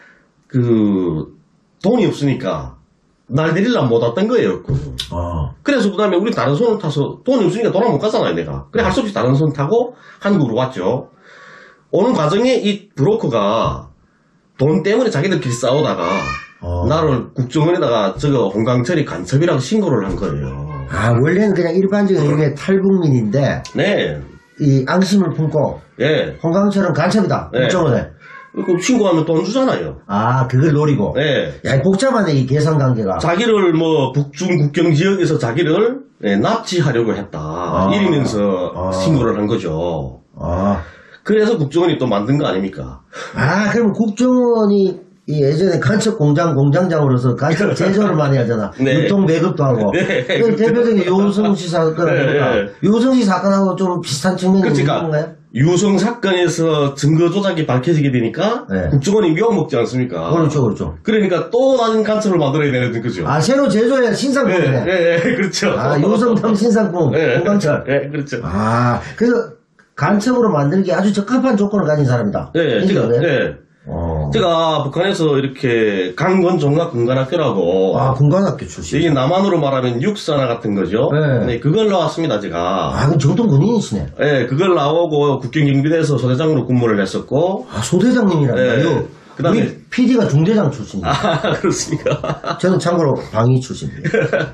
Speaker 4: 그 돈이 없으니까 날 데리려면 못 왔던 거예요.
Speaker 3: 아.
Speaker 4: 그래서 그다음에 우리 다른 손을 타서 돈이 없으니까 돌아 못 가잖아요, 내가. 그래 할 수 없이 다른 손 타고 한국으로 왔죠. 오는 과정에 이 브로커가 돈 때문에 자기들끼리 싸우다가
Speaker 3: 어.
Speaker 4: 나를 국정원에다가 저거 홍강철이 간첩이라고 신고를 한 거예요.
Speaker 3: 아, 원래는 그냥 일반적인 의미의 탈북민인데,
Speaker 4: 네,
Speaker 3: 이 앙심을 품고,
Speaker 4: 예.
Speaker 3: 홍강철은 간첩이다.
Speaker 4: 네.
Speaker 3: 국정원에.
Speaker 4: 그 신고하면 돈 주잖아요.
Speaker 3: 아, 그걸 노리고.
Speaker 4: 네.
Speaker 3: 야, 복잡하네, 이 계산 관계가.
Speaker 4: 자기를 뭐 북중 국경 지역에서 자기를 예, 납치하려고 했다
Speaker 3: 아.
Speaker 4: 이러면서
Speaker 3: 아.
Speaker 4: 신고를 한 거죠.
Speaker 3: 아.
Speaker 4: 그래서 국정원이 또 만든 거 아닙니까?
Speaker 3: 아, 그럼 국정원이 이 예전에 간첩 공장 공장장으로서 간첩 제조를 많이 하잖아.
Speaker 4: 네.
Speaker 3: 유통 매급도 하고.
Speaker 4: 네,
Speaker 3: 그
Speaker 4: 그렇죠.
Speaker 3: 대표적인 요성씨 사건
Speaker 4: 네,
Speaker 3: 아닙니까?
Speaker 4: 네.
Speaker 3: 요성씨 사건하고 좀 비슷한 측면이 있는
Speaker 4: 그러니까
Speaker 3: 건가요?
Speaker 4: 유성 사건에서 증거 조작이 밝혀지게 되니까
Speaker 3: 네.
Speaker 4: 국정원이 위협 먹지 않습니까?
Speaker 3: 그렇죠, 그렇죠.
Speaker 4: 그러니까 또 다른 간첩을 만들어야 되는 거죠.
Speaker 3: 아, 새로 제조해야
Speaker 4: 예,
Speaker 3: 신상품이네.
Speaker 4: 예, 예, 그렇죠.
Speaker 3: 아, 요성탐 신상품,
Speaker 4: 예,
Speaker 3: 홍강철.
Speaker 4: 예, 그렇죠.
Speaker 3: 아, 그래서 간첩으로 만들기 아주 적합한 조건을 가진 사람이다.
Speaker 4: 예,
Speaker 3: 이게
Speaker 4: 제가,
Speaker 3: 그래요?
Speaker 4: 예.
Speaker 3: 어.
Speaker 4: 제가 북한에서 이렇게 강건종합군관학교라고
Speaker 3: 아, 군관학교 출신.
Speaker 4: 이게 남한으로 말하면 육사나 같은 거죠.
Speaker 3: 네.
Speaker 4: 네, 그걸 나왔습니다, 제가.
Speaker 3: 아, 그럼 정통 군인이시네.
Speaker 4: 네, 그걸 나오고 국경경비대에서 소대장으로 근무를 했었고.
Speaker 3: 아, 소대장님이란가요?
Speaker 4: 네. 그다음에-
Speaker 3: 우리 피디가 중대장 출신이에요.
Speaker 4: 아, 그렇습니까?
Speaker 3: 저는 참고로 방위 출신입니다.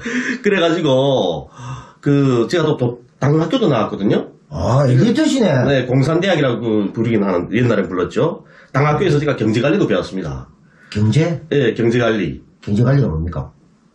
Speaker 4: 그래가지고, 그, 제가 또, 또 당학교도 나왔거든요.
Speaker 3: 아, 이게 뜻이네.
Speaker 4: 네, 공산대학이라고 부르긴 하는, 옛날에 불렀죠. 당학교에서 제가 경제관리도 배웠습니다.
Speaker 3: 경제?
Speaker 4: 네, 경제관리.
Speaker 3: 경제관리가 뭡니까?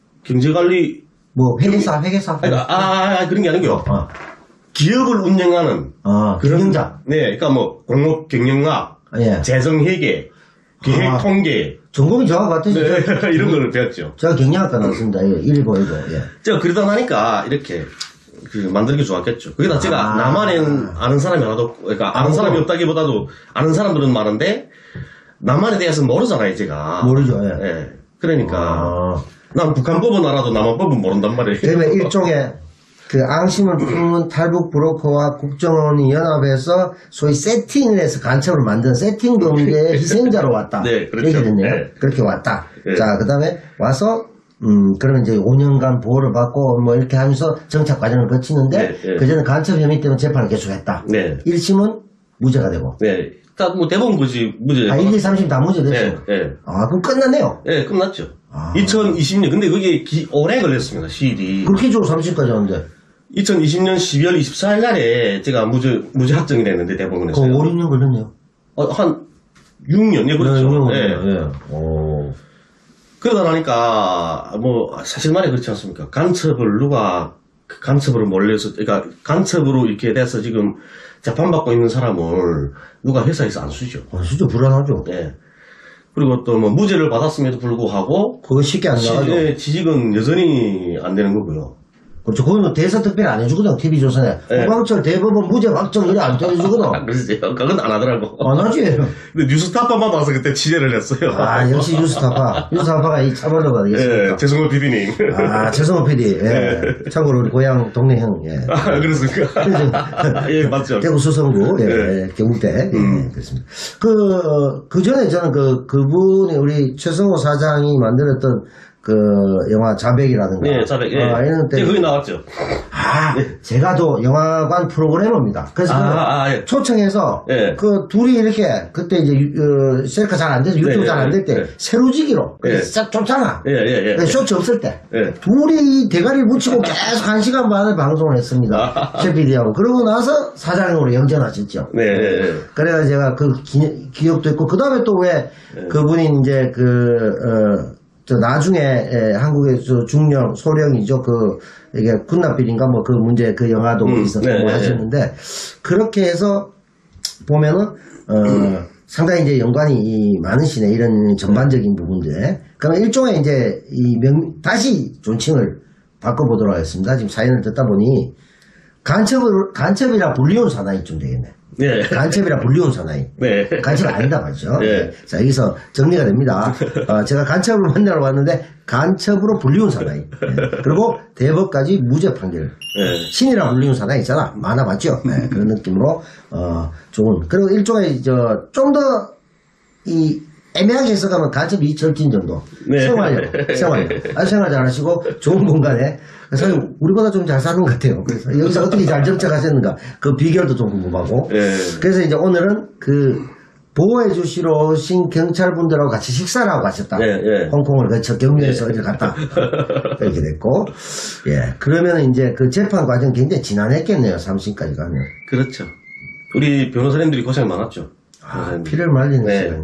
Speaker 4: 경제관리,
Speaker 3: 뭐, 회계사, 회계사.
Speaker 4: 아니, 아, 아, 아, 그런 게 아니고요.
Speaker 3: 아,
Speaker 4: 기업을 운영하는
Speaker 3: 아,
Speaker 4: 그런
Speaker 3: 경영자.
Speaker 4: 네, 그러니까 뭐 공업 경영학,
Speaker 3: 예.
Speaker 4: 재정회계, 기획
Speaker 3: 아.
Speaker 4: 통계
Speaker 3: 전공이 저하고 같으시죠?
Speaker 4: 네, 이런 거를 배웠죠.
Speaker 3: 제가 경영학과 나왔습니다. 예, 일고, 일고, 예.
Speaker 4: 제가 그러다 나니까 이렇게 그 만들기 좋았겠죠. 거기다 제가
Speaker 3: 아.
Speaker 4: 남한에는 아는 사람이 하나도 없고, 그러니까 아는
Speaker 3: 아무도.
Speaker 4: 사람이 없다기보다도 아는 사람들은 많은데 남한에 대해서 모르잖아요, 제가.
Speaker 3: 모르죠, 예.
Speaker 4: 예. 그러니까
Speaker 3: 아.
Speaker 4: 난 북한법은 알아도 남한법은 모른단 말이에요.
Speaker 3: 그러면 일종의 그 앙심을 품은 탈북 브로커와 국정원이 연합해서 소위 세팅을 해서 간첩을 만든 세팅 범죄의 희생자로 왔다.
Speaker 4: 네, 그렇죠.
Speaker 3: 얘기됐네요.
Speaker 4: 네.
Speaker 3: 그렇게 왔다.
Speaker 4: 네.
Speaker 3: 자, 그 다음에 와서 음, 그러면 이제 오 년간 보호를 받고 뭐 이렇게 하면서 정착 과정을 거치는데
Speaker 4: 네, 네.
Speaker 3: 그전에 간첩 혐의 때문에 재판을 계속했다.
Speaker 4: 네.
Speaker 3: 일 심은 무죄가 되고.
Speaker 4: 네. 딱 뭐 대부분 그지 무죄.
Speaker 3: 아, 일, 이, 삼 심 다 무죄
Speaker 4: 네,
Speaker 3: 됐어.
Speaker 4: 네.
Speaker 3: 아, 그럼 끝났네요.
Speaker 4: 네, 끝났죠.
Speaker 3: 아.
Speaker 4: 이천이십 년, 근데 그게 기- 오래 걸렸습니다, 시일이.
Speaker 3: 그렇게 줘 삼 심까지 하는데.
Speaker 4: 이천이십 년 십이월 이십사일 날에 제가 무죄, 무죄 확정이 됐는데, 대법원에서.
Speaker 3: 그거 오, 육 년 걸렸네요.
Speaker 4: 어, 한 육 년, 예, 그렇죠.
Speaker 3: 육 년
Speaker 4: 예.
Speaker 3: 걸렸네요. 예. 오.
Speaker 4: 그러다 나니까, 뭐, 사실 말이 그렇지 않습니까? 간첩을 누가, 그 간첩으로 몰려서, 그러니까 간첩으로 이렇게 돼서 지금 재판받고 있는 사람을 누가 회사에서 안 수죠.
Speaker 3: 아, 진짜 불안하죠.
Speaker 4: 예. 그리고 또 뭐 무죄를 받았음에도 불구하고,
Speaker 3: 그거 쉽게 안
Speaker 4: 지-
Speaker 3: 나가죠.
Speaker 4: 예, 지직은 여전히 안 되는 거고요.
Speaker 3: 그렇죠. 거기는 대사 특별 안 해주거든, 티비조선에.
Speaker 4: 네.
Speaker 3: 홍광철 대법원 무죄 확정 이래 안 해주거든.
Speaker 4: 아, 그러세요? 그건 안 하더라고.
Speaker 3: 안 하지.
Speaker 4: 근데 뉴스타파만 봐서 그때 취재를 했어요.
Speaker 3: 아, 역시 뉴스타파. 뉴스타파가 이 차벌로가
Speaker 4: 예,
Speaker 3: 되겠습니까?
Speaker 4: 죄송합니다, 피디님.
Speaker 3: 아, 최성호 피디. 예. 참고로 우리 고향 동네 형. 예.
Speaker 4: 아, 그렇습니까? 예, 맞죠.
Speaker 3: 대구 수성구, 예,
Speaker 4: 네.
Speaker 3: 예, 경북대, 예,
Speaker 4: 음.
Speaker 3: 그렇습니다. 그, 그 전에 저는 그, 그분이 우리 최성호 사장이 만들었던 그 영화 자백이라든가.
Speaker 4: 네, 자백, 예.
Speaker 3: 아, 이런 때.
Speaker 4: 제 거기 나왔죠.
Speaker 3: 아, 제가 또 영화관 프로그래머입니다. 그래서
Speaker 4: 아, 아, 예.
Speaker 3: 초청해서
Speaker 4: 예.
Speaker 3: 그 둘이 이렇게 그때 이제 유- 어, 셀카 잘 안 돼서 유튜브
Speaker 4: 네,
Speaker 3: 잘 안 될 때
Speaker 4: 네.
Speaker 3: 세로지기로
Speaker 4: 예.
Speaker 3: 싹 좁잖아.
Speaker 4: 예, 예, 예.
Speaker 3: 네, 쇼츠 없을 때
Speaker 4: 예.
Speaker 3: 둘이 대가리를 붙이고 계속 한 시간 반을 방송을 했습니다. 최피디하고 그러고 나서 사장으로 영전하셨죠.
Speaker 4: 네, 예, 예.
Speaker 3: 그래가 제가 그 기, 기억도 있고 그 다음에 또 왜
Speaker 4: 네.
Speaker 3: 그분이 이제 그 어, 저 나중에 에, 한국의 저 중령 소령이죠. 그 이게 군납비리인가 뭐 그 문제 그 영화도
Speaker 4: 음,
Speaker 3: 있었고
Speaker 4: 네, 네,
Speaker 3: 하셨는데 그렇게 해서 보면은 어 상당히 이제 연관이 많으시네 이런 전반적인 부분들. 그러면 일종의 이제 이 명 다시 존칭을 바꿔보도록 하겠습니다. 지금 사연을 듣다 보니 간첩을 간첩이라 불리운 사나이 좀 되겠네.
Speaker 4: 네.
Speaker 3: 간첩이라 불리운 사나이.
Speaker 4: 네.
Speaker 3: 간첩 아니다 맞죠?
Speaker 4: 네.
Speaker 3: 자 여기서 정리가 됩니다. 어, 제가 간첩을 만나러 왔는데 간첩으로 불리운 사나이. 네. 그리고 대법까지 무죄 판결.
Speaker 4: 네.
Speaker 3: 신이라 불리운 사나이 있잖아. 많아 봤죠? 네, 그런 느낌으로 어, 좋은. 그리고 일종의 저 좀 더 이 애매하게 해석하면 간첩 이철진 정도.
Speaker 4: 네.
Speaker 3: 생활력, 생활력. 아주 생활 잘하시고 좋은 공간에 사실 우리보다 좀 잘 사는 것 같아요. 그래서 여기서 어떻게 잘 정착하셨는가 그 비결도 좀 궁금하고.
Speaker 4: 네.
Speaker 3: 그래서 이제 오늘은 그 보호해 주시러 오신 경찰분들하고 같이 식사를 하고 가셨다.
Speaker 4: 네, 네.
Speaker 3: 홍콩을 거쳐 경유해서
Speaker 4: 네.
Speaker 3: 어딜 갔다. 이렇게 됐고. 예. 그러면 이제 그 재판 과정 굉장히 지난했겠네요. 삼심까지 가면.
Speaker 4: 그렇죠. 우리 변호사님들이 고생 많았죠.
Speaker 3: 아,
Speaker 4: 변호사님들.
Speaker 3: 피를 말리는
Speaker 4: 네.
Speaker 3: 시간이.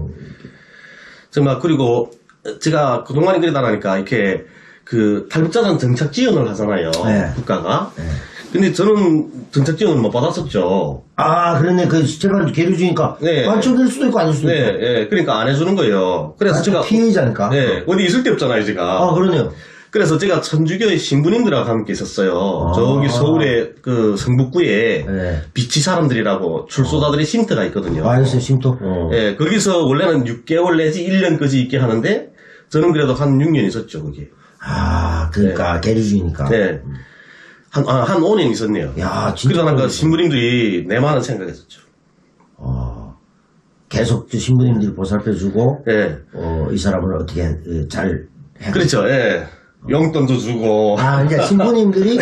Speaker 4: 정말 그리고 제가 그동안 그러다 보니까 이렇게 그 탈북자단 정착 지원을 하잖아요.
Speaker 3: 네.
Speaker 4: 국가가.
Speaker 3: 네.
Speaker 4: 근데 저는 정착 지원을 못 받았었죠.
Speaker 3: 아, 그러네. 그 재판 계류 중이니까.
Speaker 4: 네.
Speaker 3: 완전될 수도 있고 아닐 수도
Speaker 4: 네,
Speaker 3: 있고.
Speaker 4: 예. 그러니까 안 해주는 거예요. 그래서
Speaker 3: 아,
Speaker 4: 제가.
Speaker 3: 피해자니까.
Speaker 4: 네. 어디 있을 데 없잖아요, 제가.
Speaker 3: 아, 그러네요.
Speaker 4: 그래서 제가 천주교의 신부님들하고 함께 있었어요.
Speaker 3: 아.
Speaker 4: 저기 서울의 그 성북구에
Speaker 3: 네.
Speaker 4: 비치 사람들이라고 출소자들의 쉼터가 있거든요.
Speaker 3: 알겠어요, 심도. 어.
Speaker 4: 예, 거기서 원래는 육 개월 내지 일 년까지 있게 하는데 저는 그래도 한 육 년 있었죠, 거기.
Speaker 3: 아, 그러니까 계류 중이니까.
Speaker 4: 네. 한, 아, 한 오 년 있었네요.
Speaker 3: 야, 진짜.
Speaker 4: 그러다가 그 신부님들이 내 많은 생각했었죠.
Speaker 3: 어, 계속 그 신부님들이 보살펴주고,
Speaker 4: 예.
Speaker 3: 어, 이 사람을 어떻게 어, 잘 해.
Speaker 4: 그렇죠, 예. 용돈도 주고.
Speaker 3: 아, 이제 신부님들이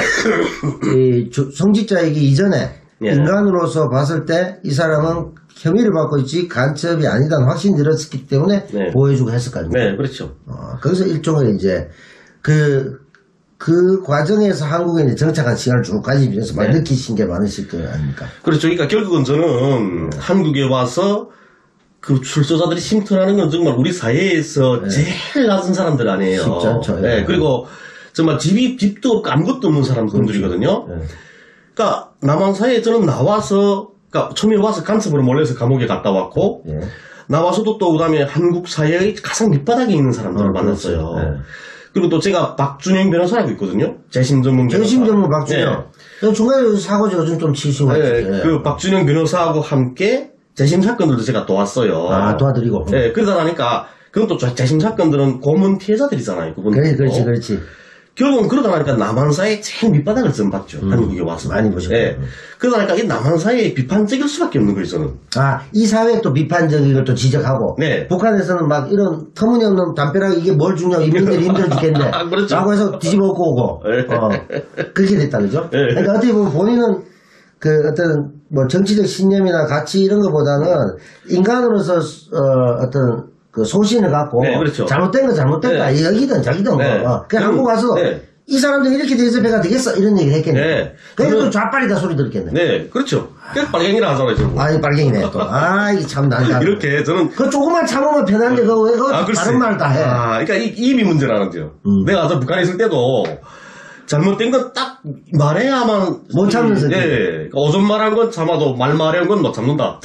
Speaker 3: 이 조- 성직자이기 이전에
Speaker 4: 예.
Speaker 3: 인간으로서 봤을 때 이 사람은 혐의를 받고 있지 간첩이 아니다는 확신이 들었기 때문에
Speaker 4: 네.
Speaker 3: 보호해주고 했을 거 아닙니까?
Speaker 4: 네, 그렇죠.
Speaker 3: 어, 거기서 일종의 이제 그, 그 과정에서 한국에 이제 정착한 시간을 쭉 가지면서 많이
Speaker 4: 네.
Speaker 3: 느끼신 게 많으실 거 아닙니까?
Speaker 4: 그렇죠. 그러니까 결국은 저는 한국에 와서 그 출소자들이 심통하는 건 정말 우리 사회에서
Speaker 3: 네.
Speaker 4: 제일 낮은 사람들 아니에요.
Speaker 3: 쉽지 않죠.
Speaker 4: 네.
Speaker 3: 예.
Speaker 4: 그리고 정말 집이, 집도 없고 아무것도 없는 사람들이거든요.
Speaker 3: 네.
Speaker 4: 그러니까 남한 사회에 저는 나와서, 그러니까 처음에 와서 간첩으로 몰려서 감옥에 갔다 왔고,
Speaker 3: 예.
Speaker 4: 나와서도 또 그다음에 한국 사회의 가장 밑바닥에 있는 사람들을
Speaker 3: 어,
Speaker 4: 만났어요.
Speaker 3: 그렇죠. 네.
Speaker 4: 그리고 또 제가 박준영 변호사라고 있거든요. 재심 전문 변호사.
Speaker 3: 재심 전문 박준영. 중간에 사고가 좀, 좀 치신 것
Speaker 4: 네.
Speaker 3: 같아요.
Speaker 4: 네. 그 박준영 변호사하고 함께 재심 사건들도 제가 도왔어요.
Speaker 3: 아, 도와드리고.
Speaker 4: 네, 그러다 보니까 그건 또 재심 사건들은 고문 피해자들이잖아요. 그분들.
Speaker 3: 그래, 그렇지, 그렇지.
Speaker 4: 결국은 그러다 보니까 남한 사회의 제일 밑바닥을 좀 봤죠.
Speaker 3: 음,
Speaker 4: 한국에 와서.
Speaker 3: 많이 보셨죠.
Speaker 4: 네. 그러다 보니까 이 남한 사회에 비판적일 수밖에 없는 거예요, 저는.
Speaker 3: 아, 이 사회에 또 비판적인 걸 또 지적하고.
Speaker 4: 네.
Speaker 3: 북한에서는 막 이런 터무니없는 담벼락에 이게 뭘 주냐고 이민들이 힘들어 죽겠네.
Speaker 4: 아, 그렇죠.
Speaker 3: 라고 해서 뒤집어 엎고 오고.
Speaker 4: 네.
Speaker 3: 어, 그렇게 됐다, 그죠?
Speaker 4: 네.
Speaker 3: 그러니까 어떻게 보면 본인은 그 어떤 뭐 정치적 신념이나 가치 이런 것보다는 인간으로서 어, 어떤 그 소신을 갖고.
Speaker 4: 네, 그렇죠.
Speaker 3: 잘못된 건 잘못됐다.
Speaker 4: 네.
Speaker 3: 여기든 저기든
Speaker 4: 네.
Speaker 3: 뭐. 어. 그냥
Speaker 4: 음,
Speaker 3: 한국 와서
Speaker 4: 네.
Speaker 3: 이 사람들이 이렇게 돼서 배가 되겠어. 이런 얘기를 했겠네.
Speaker 4: 네.
Speaker 3: 그래서
Speaker 4: 그건-
Speaker 3: 또 좌빨이다 소리 들었겠네.
Speaker 4: 네, 그렇죠. 계속 빨갱이라 하잖아요, 저는.
Speaker 3: 아, 이 빨갱이네, 또. 아, 이게 참 난다.
Speaker 4: 이렇게 저는
Speaker 3: 그 조금만 참으면 편한데, 그거 왜, 그거
Speaker 4: 아, 글쎄.
Speaker 3: 다른 말 다 해.
Speaker 4: 아, 그러니까 이, 입이 문제라는데요.
Speaker 3: 음.
Speaker 4: 내가 저 북한에 있을 때도 잘못된 건 딱 말해야만.
Speaker 3: 못 참는 성격.
Speaker 4: 예. 그러니까 오전 말한 건 참아도 말 말한 건 못 참는다.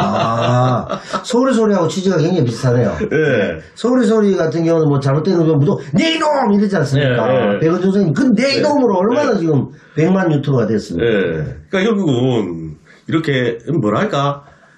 Speaker 3: 아, 소리 소리하고 취지가 굉장히 비슷하네요.
Speaker 4: 예.
Speaker 3: 소리 소리 같은 경우는 뭐 잘못된 거면 무조건 내 이놈! 이러지 않습니까?
Speaker 4: 예, 예.
Speaker 3: 백은준 선생님, 그 내 이놈으로 얼마나
Speaker 4: 예.
Speaker 3: 지금 백만 유튜버가 됐습니까?
Speaker 4: 예. 그러니까 결국은 이렇게 뭐랄까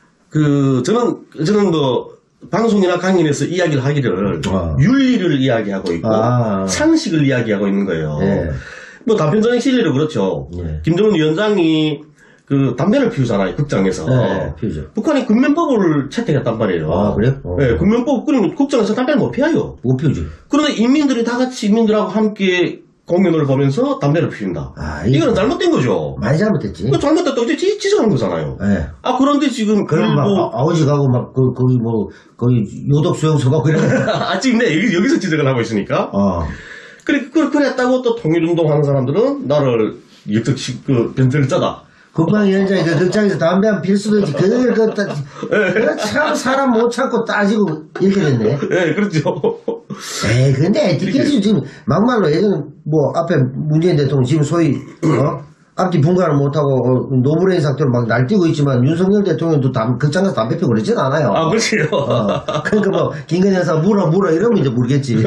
Speaker 4: 그 저는 저는 뭐 방송이나 강연에서 이야기를 하기를
Speaker 3: 아.
Speaker 4: 윤리를 이야기하고 있고
Speaker 3: 아.
Speaker 4: 상식을 이야기하고 있는 거예요.
Speaker 3: 예.
Speaker 4: 뭐 단편적인 실리로 그렇죠.
Speaker 3: 예.
Speaker 4: 김정은 위원장이 그 담배를 피우잖아요, 극장에서.
Speaker 3: 네, 피우죠.
Speaker 4: 북한이 군면법을 채택했단 말이에요.
Speaker 3: 아, 그래요? 어.
Speaker 4: 네, 군면법, 그러면 국장에서 담배를 못 피워요.
Speaker 3: 못 피우지.
Speaker 4: 그런데 인민들이 다 같이 인민들하고 함께 공연을 보면서 담배를 피운다.
Speaker 3: 아, 이거-
Speaker 4: 이거는 잘못된 거죠.
Speaker 3: 많이 잘못했지.
Speaker 4: 그 잘못됐다고 이제 지- 지적하는 거잖아요.
Speaker 3: 예.
Speaker 4: 아, 그런데 지금
Speaker 3: 그럼 막
Speaker 4: 일부,
Speaker 3: 아, 아버지 가고 막 그, 거기 뭐 거기 요독 수용소 가고 이런 거.
Speaker 4: 아, 지금 내 여기, 여기서 지적을 하고 있으니까.
Speaker 3: 어.
Speaker 4: 그래, 그, 그랬다고 또 통일운동 하는 사람들은 나를 역적, 그, 변절자다.
Speaker 3: 국방위원장이 그 극장에서 담배 한 필 수도 있지. 그걸 그참 참 사람 못 찾고 따지고 이렇게 됐네.
Speaker 4: 예, 그렇죠.
Speaker 3: 에이, 근데 에티켓이 지금 막말로 예전에 뭐 앞에 문재인 대통령 지금 소위 어? 앞뒤 분간을 못하고 어, 노브레인 상태로 막 날뛰고 있지만 윤석열 대통령도 담, 극장 가서 담배 피고 그러진 않아요.
Speaker 4: 아, 그렇지요.
Speaker 3: 어, 그러니까 뭐 김건희 여사 물어 물어 이러면 이제 모르겠지.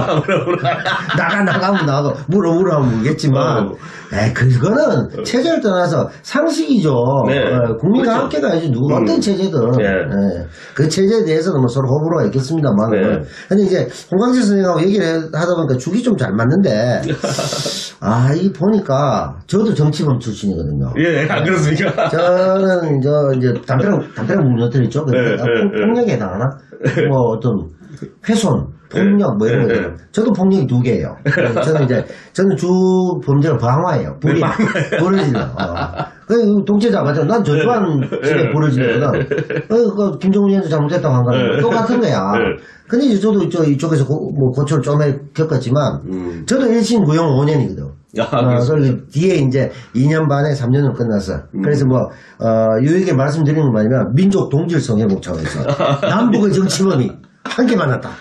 Speaker 3: 나가 나가면 나가 물어 물어 하면 모르겠지만
Speaker 4: 어.
Speaker 3: 에이, 그거는 체제를 떠나서 상식이죠.
Speaker 4: 네.
Speaker 3: 어, 국민과
Speaker 4: 그렇죠.
Speaker 3: 함께 가야지 누구
Speaker 4: 음.
Speaker 3: 어떤 체제든.
Speaker 4: 네.
Speaker 3: 예. 그 체제에 대해서는 뭐 서로 호불호가 있겠습니다만.
Speaker 4: 네.
Speaker 3: 근데 이제 홍광재 선생하고 얘기를 하다 보니까 죽이 좀 잘 맞는데 아, 이 보니까 저도 정치범 출신이거든요.
Speaker 4: 예, 안 그렇습니까?
Speaker 3: 저는 저 이제 담배랑 담배랑 무너뜨렸죠. 근데
Speaker 4: 네,
Speaker 3: 아,
Speaker 4: 네,
Speaker 3: 폭-
Speaker 4: 네.
Speaker 3: 폭력에 해당하나? 뭐 어떤 훼손, 폭력 뭐 이런
Speaker 4: 네,
Speaker 3: 거죠. 저도 폭력이 두 개예요. 그래서 저는 이제 저는 주 범죄가 방화예요. 불이 부러지려. 어. 그 동체자 맞아. 난 저주한 집에 부러지거든. 어, 그 김정은 위원도 잘못했다고 한 거는
Speaker 4: 네.
Speaker 3: 똑같은 거야.
Speaker 4: 네.
Speaker 3: 근데 이제 저도 저 이쪽에서 고, 뭐 고초를 좀 겪었지만
Speaker 4: 음.
Speaker 3: 저도 일심 구형 오 년이거든.
Speaker 4: 야,
Speaker 3: 어,
Speaker 4: 그렇습니다.
Speaker 3: 그리고 뒤에 이제 이 년 반에 삼 년을 끝났어.
Speaker 4: 음.
Speaker 3: 그래서 뭐, 어, 유익에 말씀드리는 건 뭐냐면, 민족 동질성 회복 차원에서. 남북의 정치범이 함께 만났다.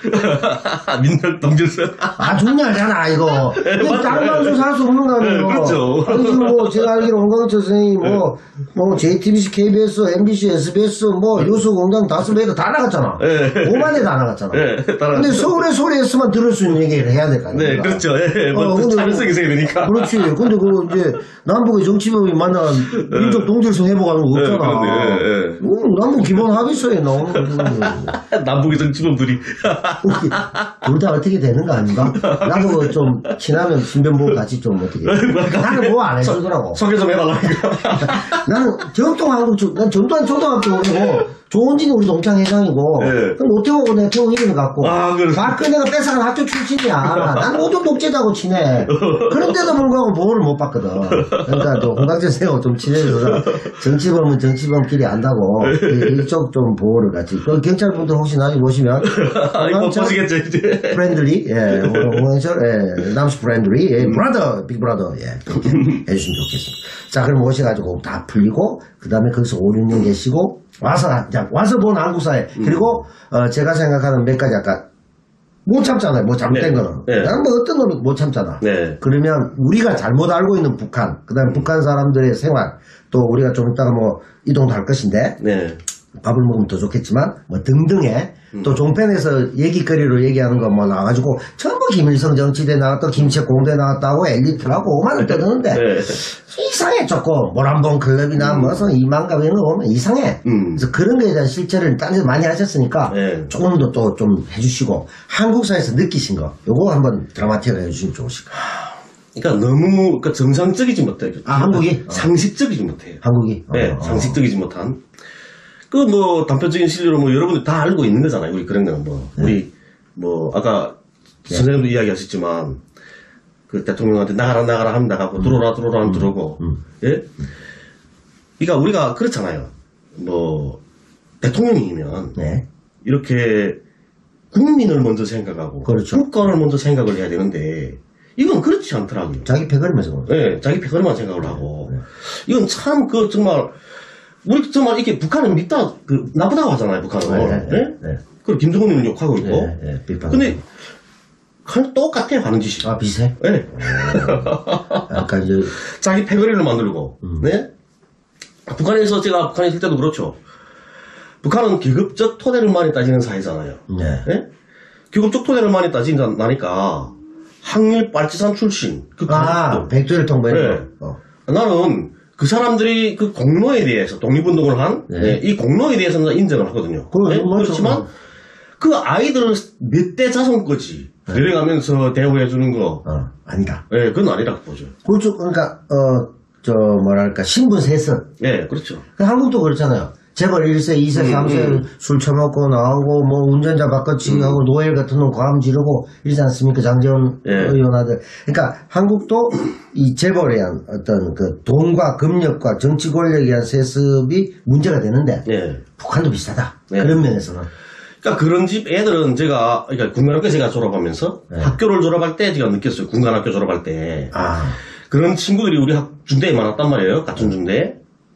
Speaker 4: 민족 동질서.
Speaker 3: 아, 중요하잖아, 이거. 이거 다른 방송에서 할 수 없는 거 아니에요.
Speaker 4: 네, 그렇죠.
Speaker 3: 아니, 지금 뭐, 제가 알기로 홍광철 선생님이 뭐, 뭐, 제이티비씨, 케이비에스, 엠비씨, 에스비에스, 뭐, 요수공장, 다스베이도 다 나갔잖아.
Speaker 4: 네.
Speaker 3: 오만에 다 나갔잖아.
Speaker 4: 네, 다
Speaker 3: 근데
Speaker 4: 나갔죠.
Speaker 3: 서울의 소리에서만 들을 수 있는 얘기를 해야 될 거 아니야.
Speaker 4: 네, 그렇죠. 예,
Speaker 3: 어,
Speaker 4: 뭐,
Speaker 3: 근데
Speaker 4: 참을성이 있어야 되니까.
Speaker 3: 그렇지. 근데 그 이제 남북의 정치범이 만나 민족 동질성 회복하는 거
Speaker 4: 네,
Speaker 3: 없잖아.
Speaker 4: 그러네. 예, 예.
Speaker 3: 음, 남북 기본 합의서에 나오는 거지.
Speaker 4: 남북의 정치범들이.
Speaker 3: 둘 다 어떻게 되는 거 아닌가? 나도 그좀 친하면 신변보호 같이 좀 어떻게. 나는 뭐 안 해주더라고.
Speaker 4: 소개 좀 해달라니까.
Speaker 3: 나는 정통 한국, 중- 난 전두환 초등학교고, 조원진이 우리 동창 회장이고,
Speaker 4: 네.
Speaker 3: 그럼 노태우고 내가 태우 이름을 갖고,
Speaker 4: 아, 그렇습니다.
Speaker 3: 박근혜가 뺏어간 학교 출신이야. 난 모든 독재자고 친해. 그런데도 불구하고 보호를 못 받거든. 그러니까 또 홍광재 선생하고 좀 친해져서 정치범은 정치범끼리 안다고 이쪽 좀 보호를 같이. 그 경찰분들 혹시 나중에 보시면
Speaker 4: 아, 이거
Speaker 3: 홍광철
Speaker 4: 보시겠죠, 이제.
Speaker 3: 프렌들리, 예, 홍광철, 예, 남수 프렌들리, 예, 브라더, 빅 브라더, 예, 그렇게 해주시면 좋겠습니다. 자, 그럼 오셔가지고 다 풀리고, 그 다음에 거기서 오, 육 년 계시고, 와서, 자, 와서 본 한국사회. 그리고, 어, 제가 생각하는 몇 가지 아까, 못 참잖아요. 뭐 잘못된
Speaker 4: 네.
Speaker 3: 거는.
Speaker 4: 네.
Speaker 3: 나는 뭐 어떤 놈이 못 참잖아.
Speaker 4: 네.
Speaker 3: 그러면 우리가 잘못 알고 있는 북한, 그 다음에 북한 사람들의 생활, 또 우리가 좀 이따가 뭐 이동도 할 것인데,
Speaker 4: 네.
Speaker 3: 밥을 먹으면 더 좋겠지만 뭐 등등의 또 종편에서 얘기거리로 얘기하는 거 뭐 나와가지고 전부 김일성 정치대 나왔다 김책 공대 나왔다고 엘리트라고 오만을 떠드는데
Speaker 4: 네.
Speaker 3: 이상해 조금 모란봉 클럽이나 무슨 이만가 이런 거 보면 이상해.
Speaker 4: 음.
Speaker 3: 그래서 그런 거에 대한 실체를 딴 데서 많이 하셨으니까
Speaker 4: 네.
Speaker 3: 조금 더 또 좀 해주시고 한국사에서 느끼신 거 요거 한번 드라마틱을 해주시면 좋으실 것 같아요.
Speaker 4: 그러니까 너무 그러니까 정상적이지 못해.
Speaker 3: 아, 한국이? 어.
Speaker 4: 상식적이지 못해요.
Speaker 3: 한국이
Speaker 4: 네,
Speaker 3: 어, 어.
Speaker 4: 상식적이지 못한. 그 뭐 단편적인 실리로 뭐 여러분들 다 알고 있는 거잖아요. 우리 그런 거는 뭐
Speaker 3: 네.
Speaker 4: 우리 뭐 아까 선생님도 이야기하셨지만 그 대통령한테 나가라 나가라 하면 나가고 들어오라 들어오라 하면 들어오고 예. 그러니까 우리가 그렇잖아요. 뭐 대통령이면
Speaker 3: 네.
Speaker 4: 이렇게 국민을 먼저 생각하고
Speaker 3: 그렇죠.
Speaker 4: 국가를 먼저 생각을 해야 되는데 이건 그렇지 않더라고요.
Speaker 3: 자기 패거리면서 그런
Speaker 4: 예, 자기 패거리만 생각을 하고
Speaker 3: 네.
Speaker 4: 이건 참 그 정말 우리 정말 이렇게 북한은 믿다 그 나쁘다고 하잖아요. 북한은.
Speaker 3: 네, 네,
Speaker 4: 예?
Speaker 3: 네.
Speaker 4: 그리고 김정은은 욕하고 있고.
Speaker 3: 네, 네, 비판.
Speaker 4: 근데 그냥 똑같아요. 하는 짓이.
Speaker 3: 아 비슷해?
Speaker 4: 예.
Speaker 3: 약간 이제
Speaker 4: 자기 패거리를 만들고.
Speaker 3: 음.
Speaker 4: 네. 북한에서 제가 북한에 있을 때도 그렇죠. 북한은 계급적 토대를 많이 따지는 사회잖아요.
Speaker 3: 네.
Speaker 4: 예? 계급적 토대를 많이 따진다니까 항일 빨치산 출신 그
Speaker 3: 아,
Speaker 4: 가족도.
Speaker 3: 백두를 통보했네.
Speaker 4: 네.
Speaker 3: 어.
Speaker 4: 나는 그 사람들이 그 공로에 대해서 독립운동을 한 이
Speaker 3: 네.
Speaker 4: 공로에 대해서는 인정을 하거든요.
Speaker 3: 그래,
Speaker 4: 네?
Speaker 3: 맞죠.
Speaker 4: 그렇지만 그 아이들을 몇 대 자손 거지 데려가면서 대우해 주는 거,
Speaker 3: 어, 아니다.
Speaker 4: 예, 그건 아니라고 보죠.
Speaker 3: 그렇죠. 그러니까, 어, 저, 뭐랄까, 신분 세습.
Speaker 4: 예, 그렇죠.
Speaker 3: 그 한국도 그렇잖아요. 재벌 일 세, 이 세,
Speaker 4: 음,
Speaker 3: 삼 세
Speaker 4: 음.
Speaker 3: 술 처먹고 나오고, 뭐, 운전자 바꿔치기 하고, 노엘 같은 놈 과음 지르고, 이러지 않습니까? 장재원
Speaker 4: 예.
Speaker 3: 의원 아들. 그러니까, 한국도 이 재벌에 의한 어떤 그 돈과 금력과 정치 권력에 의한 세습이 문제가 되는데,
Speaker 4: 예.
Speaker 3: 북한도 비슷하다.
Speaker 4: 예.
Speaker 3: 그런 면에서는.
Speaker 4: 그러니까 그런 집 애들은 제가 그러니까 군관학교 제가 졸업하면서
Speaker 3: 네.
Speaker 4: 학교를 졸업할 때 제가 느꼈어요. 군관학교 졸업할 때
Speaker 3: 아,
Speaker 4: 그런 친구들이 우리 학 중대에 많았단 말이에요. 같은 중대.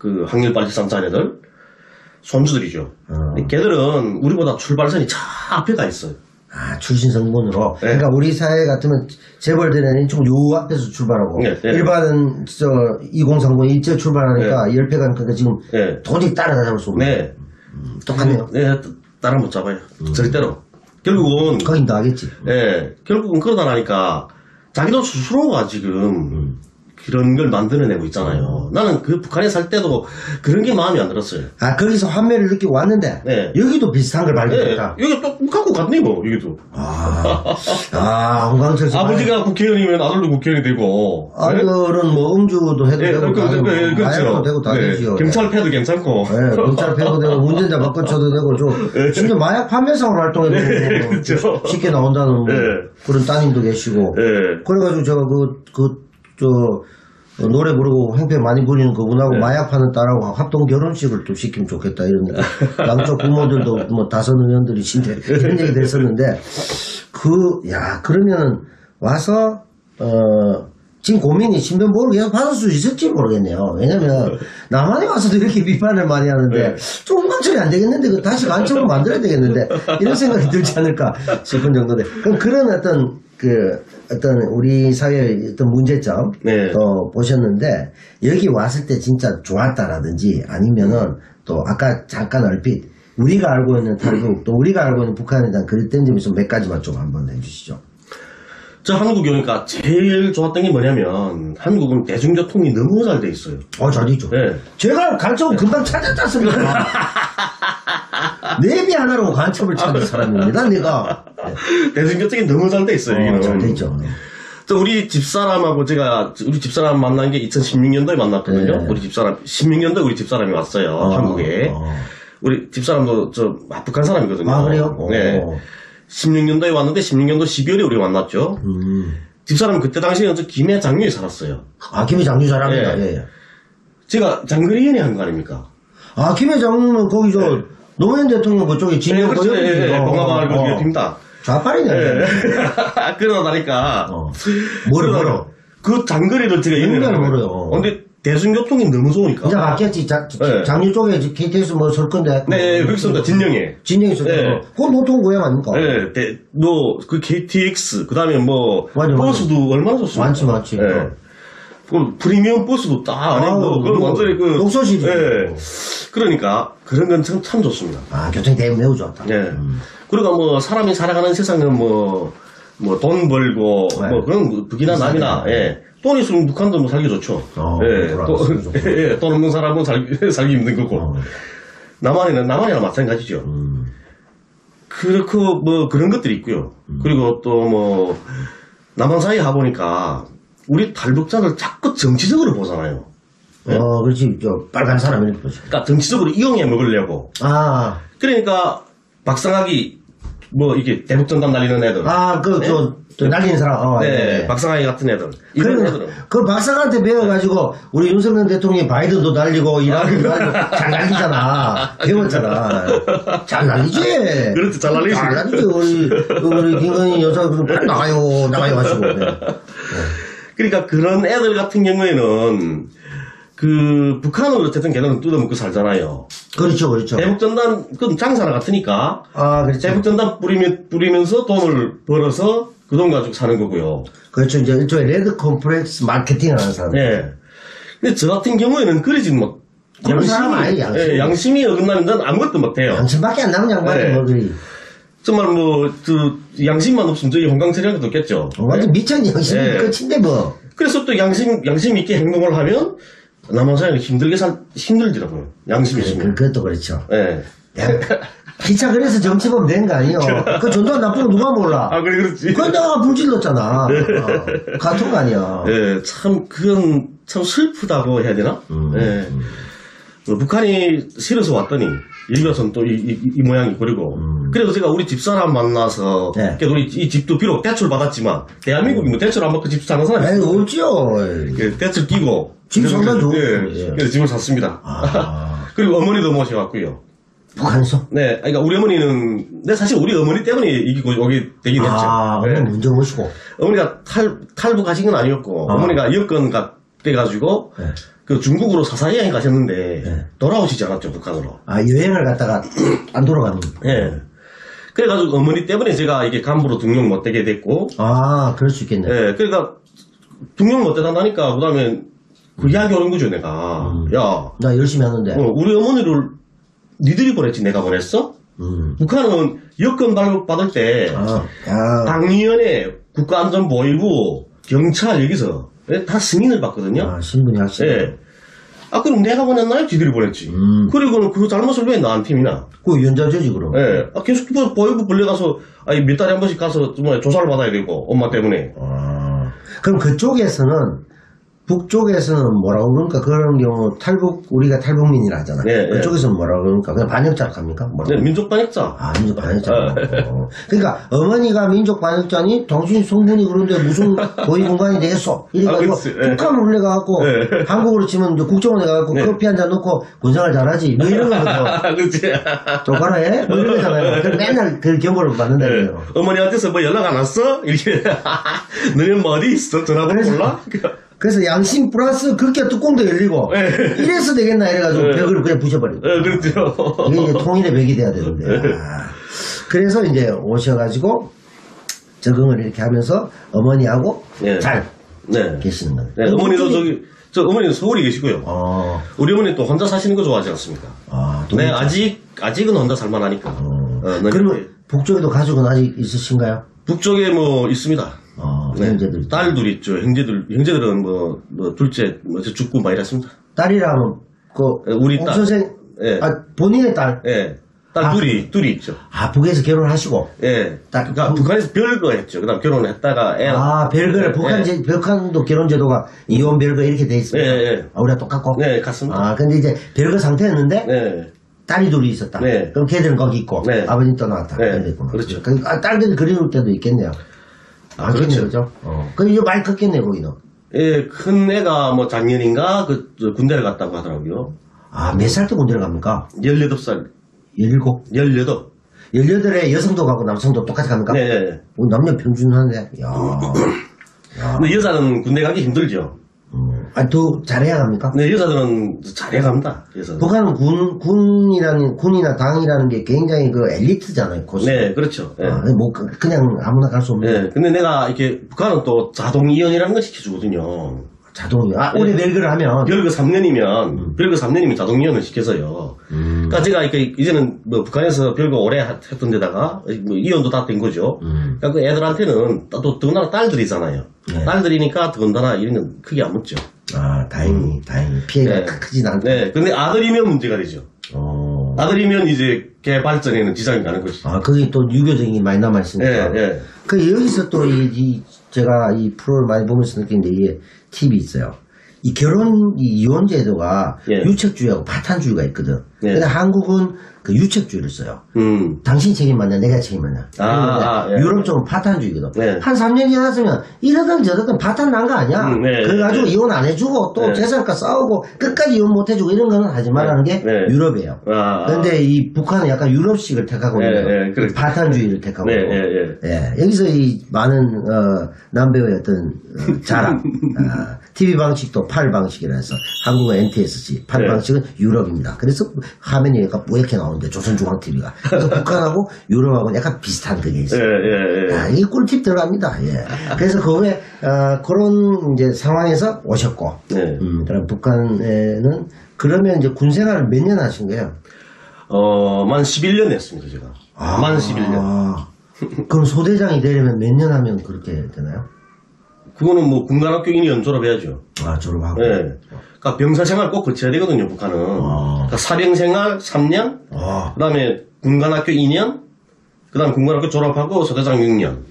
Speaker 4: 그 학렬 빨리 싼 자네들 손주들이죠.
Speaker 3: 어.
Speaker 4: 걔들은 우리보다 출발선이 차 앞에 가 있어요.
Speaker 3: 아, 출신 성분으로.
Speaker 4: 네.
Speaker 3: 그러니까 우리 사회 같으면 재벌들은 좀 요 앞에서 출발하고
Speaker 4: 네, 네.
Speaker 3: 일반은 저 이공삼공 일제 출발하니까
Speaker 4: 네.
Speaker 3: 열패 가니까 지금
Speaker 4: 네.
Speaker 3: 도저히 따라다 잡을 수 없네.
Speaker 4: 네.
Speaker 3: 음, 똑같네요.
Speaker 4: 네, 따라 못 잡아요. 절대로. 결국은,
Speaker 3: 거긴 다 하겠지.
Speaker 4: 예, 결국은 그러다 나니까 자기도 스스로가 지금 그런 걸 만들어내고 있잖아요. 나는 그 북한에 살 때도 그런 게 마음에 안 들었어요.
Speaker 3: 아, 거기서 환멸을 느끼고 왔는데
Speaker 4: 네.
Speaker 3: 여기도 비슷한 걸
Speaker 4: 예,
Speaker 3: 발견했다.
Speaker 4: 여기 또 북한과 같네, 뭐, 여기도.
Speaker 3: 아, 아, 홍광철 씨.
Speaker 4: 아버지가 국회의원이면 아들도 국회의원이 되고. 예?
Speaker 3: 아들은 뭐 음주도 해도
Speaker 4: 예,
Speaker 3: 되고
Speaker 4: 그,
Speaker 3: 다
Speaker 4: 그,
Speaker 3: 되고
Speaker 4: 그, 그렇죠.
Speaker 3: 마약도 되고 다
Speaker 4: 네,
Speaker 3: 되지요.
Speaker 4: 경찰패도 괜찮고.
Speaker 3: 네, 경찰 패도 되고 운전자 바꿔쳐도 되고 좀 심지어 마약 판매상으로 활동해도
Speaker 4: 네,
Speaker 3: 뭐
Speaker 4: 그렇죠.
Speaker 3: 쉽게 나온다는 뭐
Speaker 4: 네.
Speaker 3: 그런 따님도 계시고
Speaker 4: 예.
Speaker 3: 그래가지고 제가 그 그 저 노래 부르고 행패 많이 부리는 그분하고
Speaker 4: 네.
Speaker 3: 마약 파는 딸하고 합동 결혼식을 좀 시키면 좋겠다 이런 얘기. 양쪽 부모들도 뭐 다섯 의원들이신데 이런 얘기도 했었는데 그 야 그러면은 와서 어 지금 고민이 신변보호를 계속 받을 수 있을지 모르겠네요. 왜냐면 남한에 와서도 이렇게 비판을 많이 하는데
Speaker 4: 네.
Speaker 3: 좀 관철이 안 되겠는데 그 다시 관철을 만들어야 되겠는데 이런 생각이 들지 않을까 싶은 정도인데 그럼 그런 어떤 그 어떤 우리 사회의 어떤 문제점
Speaker 4: 네.
Speaker 3: 어, 보셨는데 여기 왔을 때 진짜 좋았다라든지 아니면은 또 아까 잠깐 얼핏 우리가 알고 있는 탈북 또 우리가 알고 있는 북한에 대한 그랬던 점이 좀 몇 가지만 좀 한번 해주시죠.
Speaker 4: 저 한국이 오니까 제일 좋았던 게 뭐냐면 한국은 대중교통이 너무 잘 돼 있어요.
Speaker 3: 어, 잘 있죠.
Speaker 4: 네.
Speaker 3: 제가 간첩을 금방 찾았잖습니까? 내비 하나로 간첩을 찾은 사람입니다, 내가.
Speaker 4: 대중교통이 너무 잘 돼 있어요.
Speaker 3: 어,
Speaker 4: 여기는.
Speaker 3: 잘 되죠.
Speaker 4: 또 우리 집사람하고 제가 우리 집사람 만난 게 이천십육 년도에 만났거든요.
Speaker 3: 네.
Speaker 4: 우리 집사람 십육 년도에 우리 집사람이 왔어요.
Speaker 3: 어,
Speaker 4: 한국에.
Speaker 3: 어.
Speaker 4: 우리 집사람도 저 북한 사람이거든요.
Speaker 3: 아, 그래요?
Speaker 4: 네.
Speaker 3: 어.
Speaker 4: 십육 년도에 왔는데 십육 년도 십이월에 우리 만났죠.
Speaker 3: 음.
Speaker 4: 집사람 그때 당시에는 저 김해 장류에 살았어요.
Speaker 3: 아, 김해 장류 잘합니다.
Speaker 4: 네.
Speaker 3: 예, 예.
Speaker 4: 제가 장거리 연애 한 거 아닙니까?
Speaker 3: 아, 김해 장류는 거기 저
Speaker 4: 네.
Speaker 3: 노무현 대통령 그쪽에 진영
Speaker 4: 네, 그렇죠. 예, 예, 예.
Speaker 3: 어,
Speaker 4: 봉화마을
Speaker 3: 어.
Speaker 4: 거기 팀다.
Speaker 3: 좌빨이네.
Speaker 4: 예. 그러다 보니까
Speaker 3: 어. 뭐를
Speaker 4: 그러다
Speaker 3: 뭐로?
Speaker 4: 그 장거리를 제가 연애를
Speaker 3: 연애를
Speaker 4: 한 거예요.
Speaker 3: 뭐래요?
Speaker 4: 근데 대중교통이 너무 좋으니까.
Speaker 3: 이제 바뀌었지. 자,
Speaker 4: 네.
Speaker 3: 장류 쪽에 케이티엑스 뭐 설 건데.
Speaker 4: 네, 거기 있습니다. 진영에.
Speaker 3: 진영이 있었죠.
Speaker 4: 네.
Speaker 3: 그건 보통 고향 아닙니까?
Speaker 4: 네, 대, 너, 그 케이티엑스, 그 다음에 뭐,
Speaker 3: 맞아, 맞아.
Speaker 4: 버스도 얼마나 좋습니까?
Speaker 3: 많지, 많지.
Speaker 4: 네. 그 프리미엄 버스도 딱 안에
Speaker 3: 아우,
Speaker 4: 뭐, 그건
Speaker 3: 뭐,
Speaker 4: 완전히 그.
Speaker 3: 녹서실이죠.
Speaker 4: 네. 그러니까, 그런 건 참, 참 좋습니다.
Speaker 3: 아, 교통 대응 매우 좋다.
Speaker 4: 네. 그리고 뭐, 사람이 살아가는 세상은 뭐, 뭐, 돈 벌고,
Speaker 3: 네.
Speaker 4: 뭐, 그런 뭐 북이나 남이나, 예. 돈 있으면 북한도 뭐 살기 좋죠.
Speaker 3: 어,
Speaker 4: 예.
Speaker 3: 돌아가서
Speaker 4: 돈,
Speaker 3: 살기 좋고.
Speaker 4: 예. 돈 없는 사람은 살기, 살기 힘든 거고.
Speaker 3: 어.
Speaker 4: 남한에는, 남한이랑 마찬가지죠.
Speaker 3: 음.
Speaker 4: 그렇고 뭐 그런 것들이 있고요. 그리고 또 뭐 남한 사이에 가보니까 우리 탈북자를 자꾸 정치적으로 보잖아요. 네.
Speaker 3: 어, 그렇지. 저, 빨간 사람 이렇게 보죠.
Speaker 4: 그러니까 정치적으로 이용해 먹으려고.
Speaker 3: 아,
Speaker 4: 그러니까 박상학이 뭐 이게 대북전단 날리는 애들.
Speaker 3: 아, 그,
Speaker 4: 네.
Speaker 3: 저, 저 날리는 사람. 어,
Speaker 4: 네,
Speaker 3: 네.
Speaker 4: 박상학이 같은 애들. 이런 애들은.
Speaker 3: 그러면 그 박사한테 배워가지고 우리 윤석열 대통령이 바이든도 날리고 이라크도 날리고 잘 날리잖아. 배웠잖아. 잘 날리지.
Speaker 4: 그렇지, 잘 날리지.
Speaker 3: 잘 날리지. 우리 우리 김건희 여사 그럼 빨리 나가요, 나가요 하시고. 네.
Speaker 4: 그러니까 그런 애들 같은 경우에는 그 북한은 어쨌든 걔네는 뜯어먹고 살잖아요.
Speaker 3: 그렇죠, 그렇죠.
Speaker 4: 대북전단 그건 장사나 같으니까.
Speaker 3: 아, 그렇죠.
Speaker 4: 대북전단 뿌리며, 뿌리면서 돈을 벌어서 그 돈 가지고 사는 거고요.
Speaker 3: 그렇죠. 이제 일종의 레드 컴플렉스 마케팅을 하는 사람.
Speaker 4: 예. 근데 저 같은 경우에는 그러지 뭐.
Speaker 3: 그런 사람 아니에요, 양심이.
Speaker 4: 예, 양심이 어긋나면 난 아무것도 못해요.
Speaker 3: 양심밖에 안 남은 양반이
Speaker 4: 네.
Speaker 3: 뭐 그리.
Speaker 4: 정말 뭐, 그, 양심만 없으면 저희 홍강철이랑도 없겠죠.
Speaker 3: 완전
Speaker 4: 예.
Speaker 3: 미천 양심이
Speaker 4: 네.
Speaker 3: 끝인데 뭐.
Speaker 4: 그래서 또 양심, 양심 있게 행동을 하면 남한 사회는 힘들게 살, 힘들더라고요. 양심
Speaker 3: 그,
Speaker 4: 있으면.
Speaker 3: 그것도 그렇죠.
Speaker 4: 예.
Speaker 3: 기차 그래서 정치범 된 거 아니에요. 그 전두환 나쁜 거 누가 몰라.
Speaker 4: 아, 그래, 그렇지.
Speaker 3: 그건 내가 불질렀잖아. 어, 같은 거 아니야.
Speaker 4: 예, 참, 그건 참 슬프다고 해야 되나?
Speaker 3: 음,
Speaker 4: 예. 뭐 북한이 싫어서 왔더니, 여기 와서는 또 이, 이, 이 모양이 그리고. 그래서 제가 우리 집사람 만나서,
Speaker 3: 음. 네.
Speaker 4: 그래도 이, 이 집도 비록 대출 받았지만, 대한민국이 뭐 대출 안 받고 집 사는 사람이
Speaker 3: 에이,
Speaker 4: 있어요.
Speaker 3: 없지요.
Speaker 4: 그 대출 끼고.
Speaker 3: 집 상당히 좋은
Speaker 4: 예,
Speaker 3: 거지.
Speaker 4: 그래서 집을 샀습니다.
Speaker 3: 아.
Speaker 4: 그리고 어머니도 모셔왔고요.
Speaker 3: 북한에서?
Speaker 4: 네, 그러니까 우리 어머니는, 네, 사실 우리 어머니 때문에 이기고 오게 되긴 했죠.
Speaker 3: 아,
Speaker 4: 네.
Speaker 3: 어머니 문제 모시고.
Speaker 4: 어머니가 탈, 탈북하신 건 아니었고,
Speaker 3: 아.
Speaker 4: 어머니가 여권과 돼가지고
Speaker 3: 네.
Speaker 4: 그 중국으로 사사기 여행 가셨는데
Speaker 3: 네.
Speaker 4: 돌아오시지 않았죠, 북한으로.
Speaker 3: 아, 여행을 갔다가 안 돌아가는.
Speaker 4: 예. 그래가지고 어머니 때문에 제가 이게 간부로 등록 못 되게 됐고,
Speaker 3: 아, 그럴 수 있겠네.
Speaker 4: 예, 그러니까 등록 못 되다니까 그다음에 그 이야기 오는 거죠, 내가.
Speaker 3: 음.
Speaker 4: 야,
Speaker 3: 나 열심히 하는데.
Speaker 4: 어, 우리 어머니를 니들이 보냈지, 내가 보냈어?
Speaker 3: 음.
Speaker 4: 북한은 여권 발급 받을 때
Speaker 3: 아, 야.
Speaker 4: 당위원회, 국가안전보위부, 경찰 여기서 다 승인을 받거든요.
Speaker 3: 아, 신분이 확실히.
Speaker 4: 예. 아, 그럼 내가 보냈나요? 지들이 보냈지.
Speaker 3: 음.
Speaker 4: 그리고는 그 잘못을 왜 나한테 미나?
Speaker 3: 그 연좌제지, 그럼.
Speaker 4: 예. 아, 계속 뭐 보위부 불려가서, 아니, 몇 달에 한 번씩 가서 뭐 조사를 받아야 되고, 엄마 때문에.
Speaker 3: 아, 그럼 그쪽에서는, 북쪽에서는 뭐라고 그러니까 그런 경우 탈북, 우리가 탈북민이라 하잖아.
Speaker 4: 예, 예.
Speaker 3: 그쪽에서는 뭐라고 그러니까 그냥 반역자로 갑니까? 뭐라고?
Speaker 4: 네, 민족 반역자.
Speaker 3: 아, 민족 반역자.
Speaker 4: 아.
Speaker 3: 어. 그러니까 어머니가 민족 반역자니 당신 성분이 그런데 무슨 고위 공간이 되겠어? 이래가지고
Speaker 4: 아, 그치. 예.
Speaker 3: 북한을 올려가갖고
Speaker 4: 예.
Speaker 3: 한국으로 치면 이제 국정원에 가갖고
Speaker 4: 네.
Speaker 3: 커피 한 잔 놓고 군생활 잘하지. 뭐 이런 거거든.
Speaker 4: 그렇지.
Speaker 3: 똑바로 해? 뭐 이런 거잖아요. 그럼 맨날 그 경고를 받는다는 거예요.
Speaker 4: 어머니한테서 뭐 연락 안 왔어? 이렇게. 너는 뭐 어디 있어? 전화번호
Speaker 3: 그래서-
Speaker 4: 몰라?
Speaker 3: 그래서 양심 플러스 그렇게 뚜껑도 열리고
Speaker 4: 네.
Speaker 3: 이래서 되겠나 이래가지고
Speaker 4: 네.
Speaker 3: 벽을 그냥 부셔버리고
Speaker 4: 예, 그렇죠.
Speaker 3: 이게 이제 통일의 벽이 돼야 되는데 아. 그래서 이제 오셔가지고 적응을 이렇게 하면서 어머니하고
Speaker 4: 네.
Speaker 3: 잘
Speaker 4: 네.
Speaker 3: 계시는 거예요.
Speaker 4: 네, 어머니도 저기, 저 어머니는 서울에 계시고요.
Speaker 3: 어,
Speaker 4: 우리 어머니 또 혼자 사시는 거 좋아하지 않습니까?
Speaker 3: 아, 또
Speaker 4: 네,
Speaker 3: 있죠.
Speaker 4: 아직, 아직은 혼자 살만하니까.
Speaker 3: 어.
Speaker 4: 어, 네.
Speaker 3: 그러면 북쪽에도 가족은 아직 있으신가요?
Speaker 4: 북쪽에 뭐 있습니다.
Speaker 3: 어,
Speaker 4: 네.
Speaker 3: 형제들.
Speaker 4: 딸 둘 있죠. 형제들, 형제들은 뭐, 뭐, 둘째, 뭐, 저 죽고 막 이랬습니다.
Speaker 3: 딸이라면 그
Speaker 4: 예, 우리
Speaker 3: 옥
Speaker 4: 딸.
Speaker 3: 선생
Speaker 4: 예.
Speaker 3: 아 본인의 딸.
Speaker 4: 예. 딸
Speaker 3: 아.
Speaker 4: 둘이, 둘이 있죠.
Speaker 3: 아 북에서 결혼하시고.
Speaker 4: 예.
Speaker 3: 딸-
Speaker 4: 그러니까
Speaker 3: 그-
Speaker 4: 북한에서 별거 했죠. 그 다음 결혼을 했다가 애.
Speaker 3: 아, 별거를,
Speaker 4: 예,
Speaker 3: 북한,
Speaker 4: 예.
Speaker 3: 제, 북한도 결혼제도가 이혼 별거 이렇게 돼 있습니다.
Speaker 4: 예, 예.
Speaker 3: 아, 우리가 똑같고?
Speaker 4: 네, 같습니다.
Speaker 3: 아, 근데 이제 별거 상태였는데,
Speaker 4: 네.
Speaker 3: 딸이 둘이 있었다.
Speaker 4: 네.
Speaker 3: 그럼 걔들은 거기 있고,
Speaker 4: 네.
Speaker 3: 아버님 떠나왔다.
Speaker 4: 네.
Speaker 3: 그런 데 있구나.
Speaker 4: 그렇죠.
Speaker 3: 그, 아, 딸들이 그리울 때도 있겠네요. 아,
Speaker 4: 그렇죠.
Speaker 3: 그렇죠. 그죠? 어. 그럼 이거 많이 컸겠네, 거기는.
Speaker 4: 예, 큰 애가 뭐 작년인가 그 저 군대를 갔다고 하더라고요.
Speaker 3: 아, 몇 살 때 군대를 갑니까?
Speaker 4: 열여덟 살.
Speaker 3: 열일곱?
Speaker 4: 열여덟.
Speaker 3: 열여덟에 여성도 가고 남성도 똑같이 갑니까?
Speaker 4: 네. 네.
Speaker 3: 오, 남녀 평준하네. 야 야.
Speaker 4: 근데 여자는 군대 가기 힘들죠.
Speaker 3: 음. 아, 더 잘해야 갑니까?
Speaker 4: 근데 여자들은 잘해 갑니다. 여자는.
Speaker 3: 북한은 군, 군이라는, 군이나 당이라는 게 굉장히 그 엘리트잖아요, 코스.
Speaker 4: 네, 그렇죠. 예.
Speaker 3: 아, 뭐, 그- 그냥 아무나 갈 수 없는.
Speaker 4: 예, 근데 내가 이렇게 북한은 또 자동 이연이라는 걸 시켜주거든요.
Speaker 3: 자동이요. 아,
Speaker 4: 네.
Speaker 3: 올해 별거를 하면.
Speaker 4: 별거 삼 년이면, 별거 삼 년이면 자동 이연을 시켜서요.
Speaker 3: 음.
Speaker 4: 그러니까 제가 이렇게 이제는 뭐 북한에서 별거 오래 하- 했던 데다가 뭐 이연도 다 된 거죠.
Speaker 3: 음.
Speaker 4: 그러니까 그 애들한테는 또, 또 더군다나 딸들이잖아요.
Speaker 3: 네.
Speaker 4: 딸들이니까 더군다나 이런 건 크게 안 묻죠.
Speaker 3: 아, 다행히, 다행히. 피해가
Speaker 4: 네.
Speaker 3: 크진 않다.
Speaker 4: 네, 근데 아들이면 문제가 되죠.
Speaker 3: 어.
Speaker 4: 아들이면 이제 개발전에는 지장이 가는 거지.
Speaker 3: 아, 그게 또 유교적인 게 많이 남아있으니까.
Speaker 4: 예, 예.
Speaker 3: 그, 여기서 또 이, 이, 제가 이 프로를 많이 보면서 느끼는데 이게 팁이 있어요. 이 결혼, 이 이혼 제도가
Speaker 4: 예.
Speaker 3: 유책주의하고 파탄주의가 있거든.
Speaker 4: 예.
Speaker 3: 근데 한국은 그 유책주의를 써요.
Speaker 4: 음.
Speaker 3: 당신 책임만냐, 내가 책임만냐.
Speaker 4: 아,
Speaker 3: 그런데
Speaker 4: 아, 예.
Speaker 3: 유럽 쪽은 파탄주의거든.
Speaker 4: 네.
Speaker 3: 한 삼 년 지났으면 이러든 저러든 파탄 난 거 아니야.
Speaker 4: 음, 네,
Speaker 3: 그래가지고
Speaker 4: 네.
Speaker 3: 이혼 안 해주고 또
Speaker 4: 네.
Speaker 3: 재산가 싸우고 끝까지 이혼 못 해주고 이런 거는 하지 말라는 게
Speaker 4: 네.
Speaker 3: 유럽이에요.
Speaker 4: 아,
Speaker 3: 그런데 이 북한은 약간 유럽식을 택하고
Speaker 4: 네,
Speaker 3: 있는
Speaker 4: 네, 그렇죠.
Speaker 3: 파탄주의를 택하고
Speaker 4: 네,
Speaker 3: 있고.
Speaker 4: 예, 예.
Speaker 3: 예, 여기서 이 많은 어, 남배우의 어떤 어, 자랑, 아, 티비 방식도 팔 방식이라 해서 한국은 엔티에스씨, 팔
Speaker 4: 네.
Speaker 3: 방식은 유럽입니다. 그래서 화면이 약간 뿌옇게 나오는데 조선중앙티비가. 그래서 북한하고 유럽하고 약간 비슷한 그게
Speaker 4: 예,
Speaker 3: 있어요.
Speaker 4: 예, 예.
Speaker 3: 아, 이 꿀팁 들어갑니다. 예. 그래서 그 후에 어, 그런 이제 상황에서 오셨고,
Speaker 4: 네.
Speaker 3: 음, 그럼 북한에는 그러면 이제 군 생활을 몇 년 하신 거예요?
Speaker 4: 어, 만 십일 년 했습니다, 제가. 만 십일 년.
Speaker 3: 아, 그럼 소대장이 되려면 몇 년 하면 그렇게 되나요?
Speaker 4: 그거는 뭐 군관학교 이 년 졸업해야죠.
Speaker 3: 아, 졸업하고.
Speaker 4: 예. 그러니까 병사 생활 꼭 거쳐야 되거든요, 북한은. 그러니까 사병 생활 삼 년,
Speaker 3: 아,
Speaker 4: 그 다음에 군관학교 이 년, 그 다음에 군관학교 졸업하고 소대장 육 년.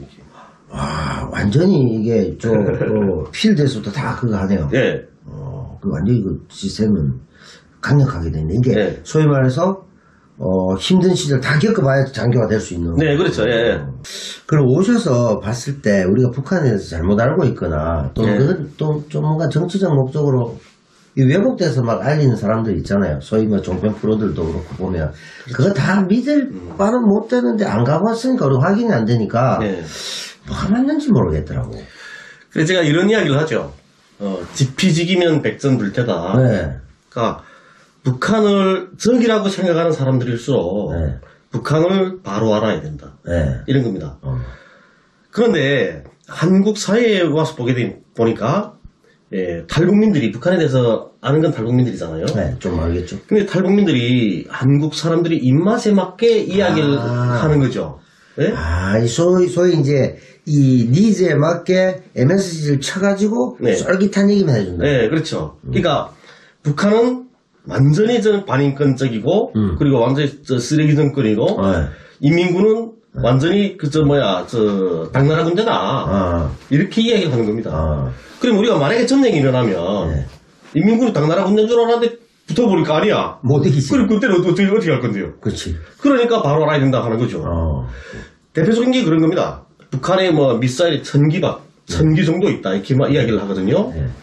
Speaker 3: 와, 완전히 이게 저 어, 필드에서도 다 그거 하네요.
Speaker 4: 예.
Speaker 3: 어, 그 완전히 그 시스템은 강력하게 되네. 이게
Speaker 4: 네.
Speaker 3: 소위 말해서 어, 힘든 시절 다 겪어봐야 장교가 될 수 있는.
Speaker 4: 네, 그렇죠. 예.
Speaker 3: 그럼 오셔서 봤을 때 우리가 북한에 대해서 잘못 알고 있거나 또
Speaker 4: 네.
Speaker 3: 그건 또 좀 뭔가 정치적 목적으로 이 왜곡돼서 막 알리는 사람들 있잖아요. 소위 뭐 종편 프로들도 그렇고 보면 그거 다 믿을 바는 못 되는데 안 가봤으니까 우리 확인이 안 되니까
Speaker 4: 네.
Speaker 3: 뭐가 맞는지 모르겠더라고.
Speaker 4: 그래서 제가 이런 이야기를 하죠. 어, 지피지기면 백전불태다.
Speaker 3: 네.
Speaker 4: 그러니까 북한을 적이라고 생각하는 사람들일수록
Speaker 3: 네.
Speaker 4: 북한을 바로 알아야 된다.
Speaker 3: 네.
Speaker 4: 이런 겁니다.
Speaker 3: 어.
Speaker 4: 그런데 한국 사회에 와서 보게 되, 보니까 예, 탈북민들이 북한에 대해서 아는 건 탈북민들이잖아요.
Speaker 3: 네, 좀 알겠죠.
Speaker 4: 근데 탈북민들이 한국 사람들이 입맛에 맞게 이야기를
Speaker 3: 아.
Speaker 4: 하는 거죠. 예?
Speaker 3: 아, 이 소위, 소위 이제, 이 니즈에 맞게 엠에스지를 쳐가지고,
Speaker 4: 네.
Speaker 3: 쫄깃한 얘기만 해준다.
Speaker 4: 네, 그렇죠. 그러니까 북한은 완전히 저는 반인권적이고
Speaker 3: 음.
Speaker 4: 그리고 완전히 저 쓰레기 정권이고
Speaker 3: 네.
Speaker 4: 인민군은 완전히 그 저 뭐야 저 당나라 군대다
Speaker 3: 아,
Speaker 4: 이렇게 이야기를 하는 겁니다.
Speaker 3: 아.
Speaker 4: 그럼 우리가 만약에 전쟁이 일어나면
Speaker 3: 네.
Speaker 4: 인민군이 당나라 군대인 줄 알았는데 붙어버릴까 아니야.
Speaker 3: 못 이기지.
Speaker 4: 그럼 그때는 어떻게 어떻게 할 건데요?
Speaker 3: 그렇지.
Speaker 4: 그러니까 바로 알아야 된다 하는 거죠.
Speaker 3: 어.
Speaker 4: 대표적인 게 그런 겁니다. 북한에 뭐 미사일이 천기박, 천기 정도 있다 이렇게 막 이야기를 하거든요.
Speaker 3: 네.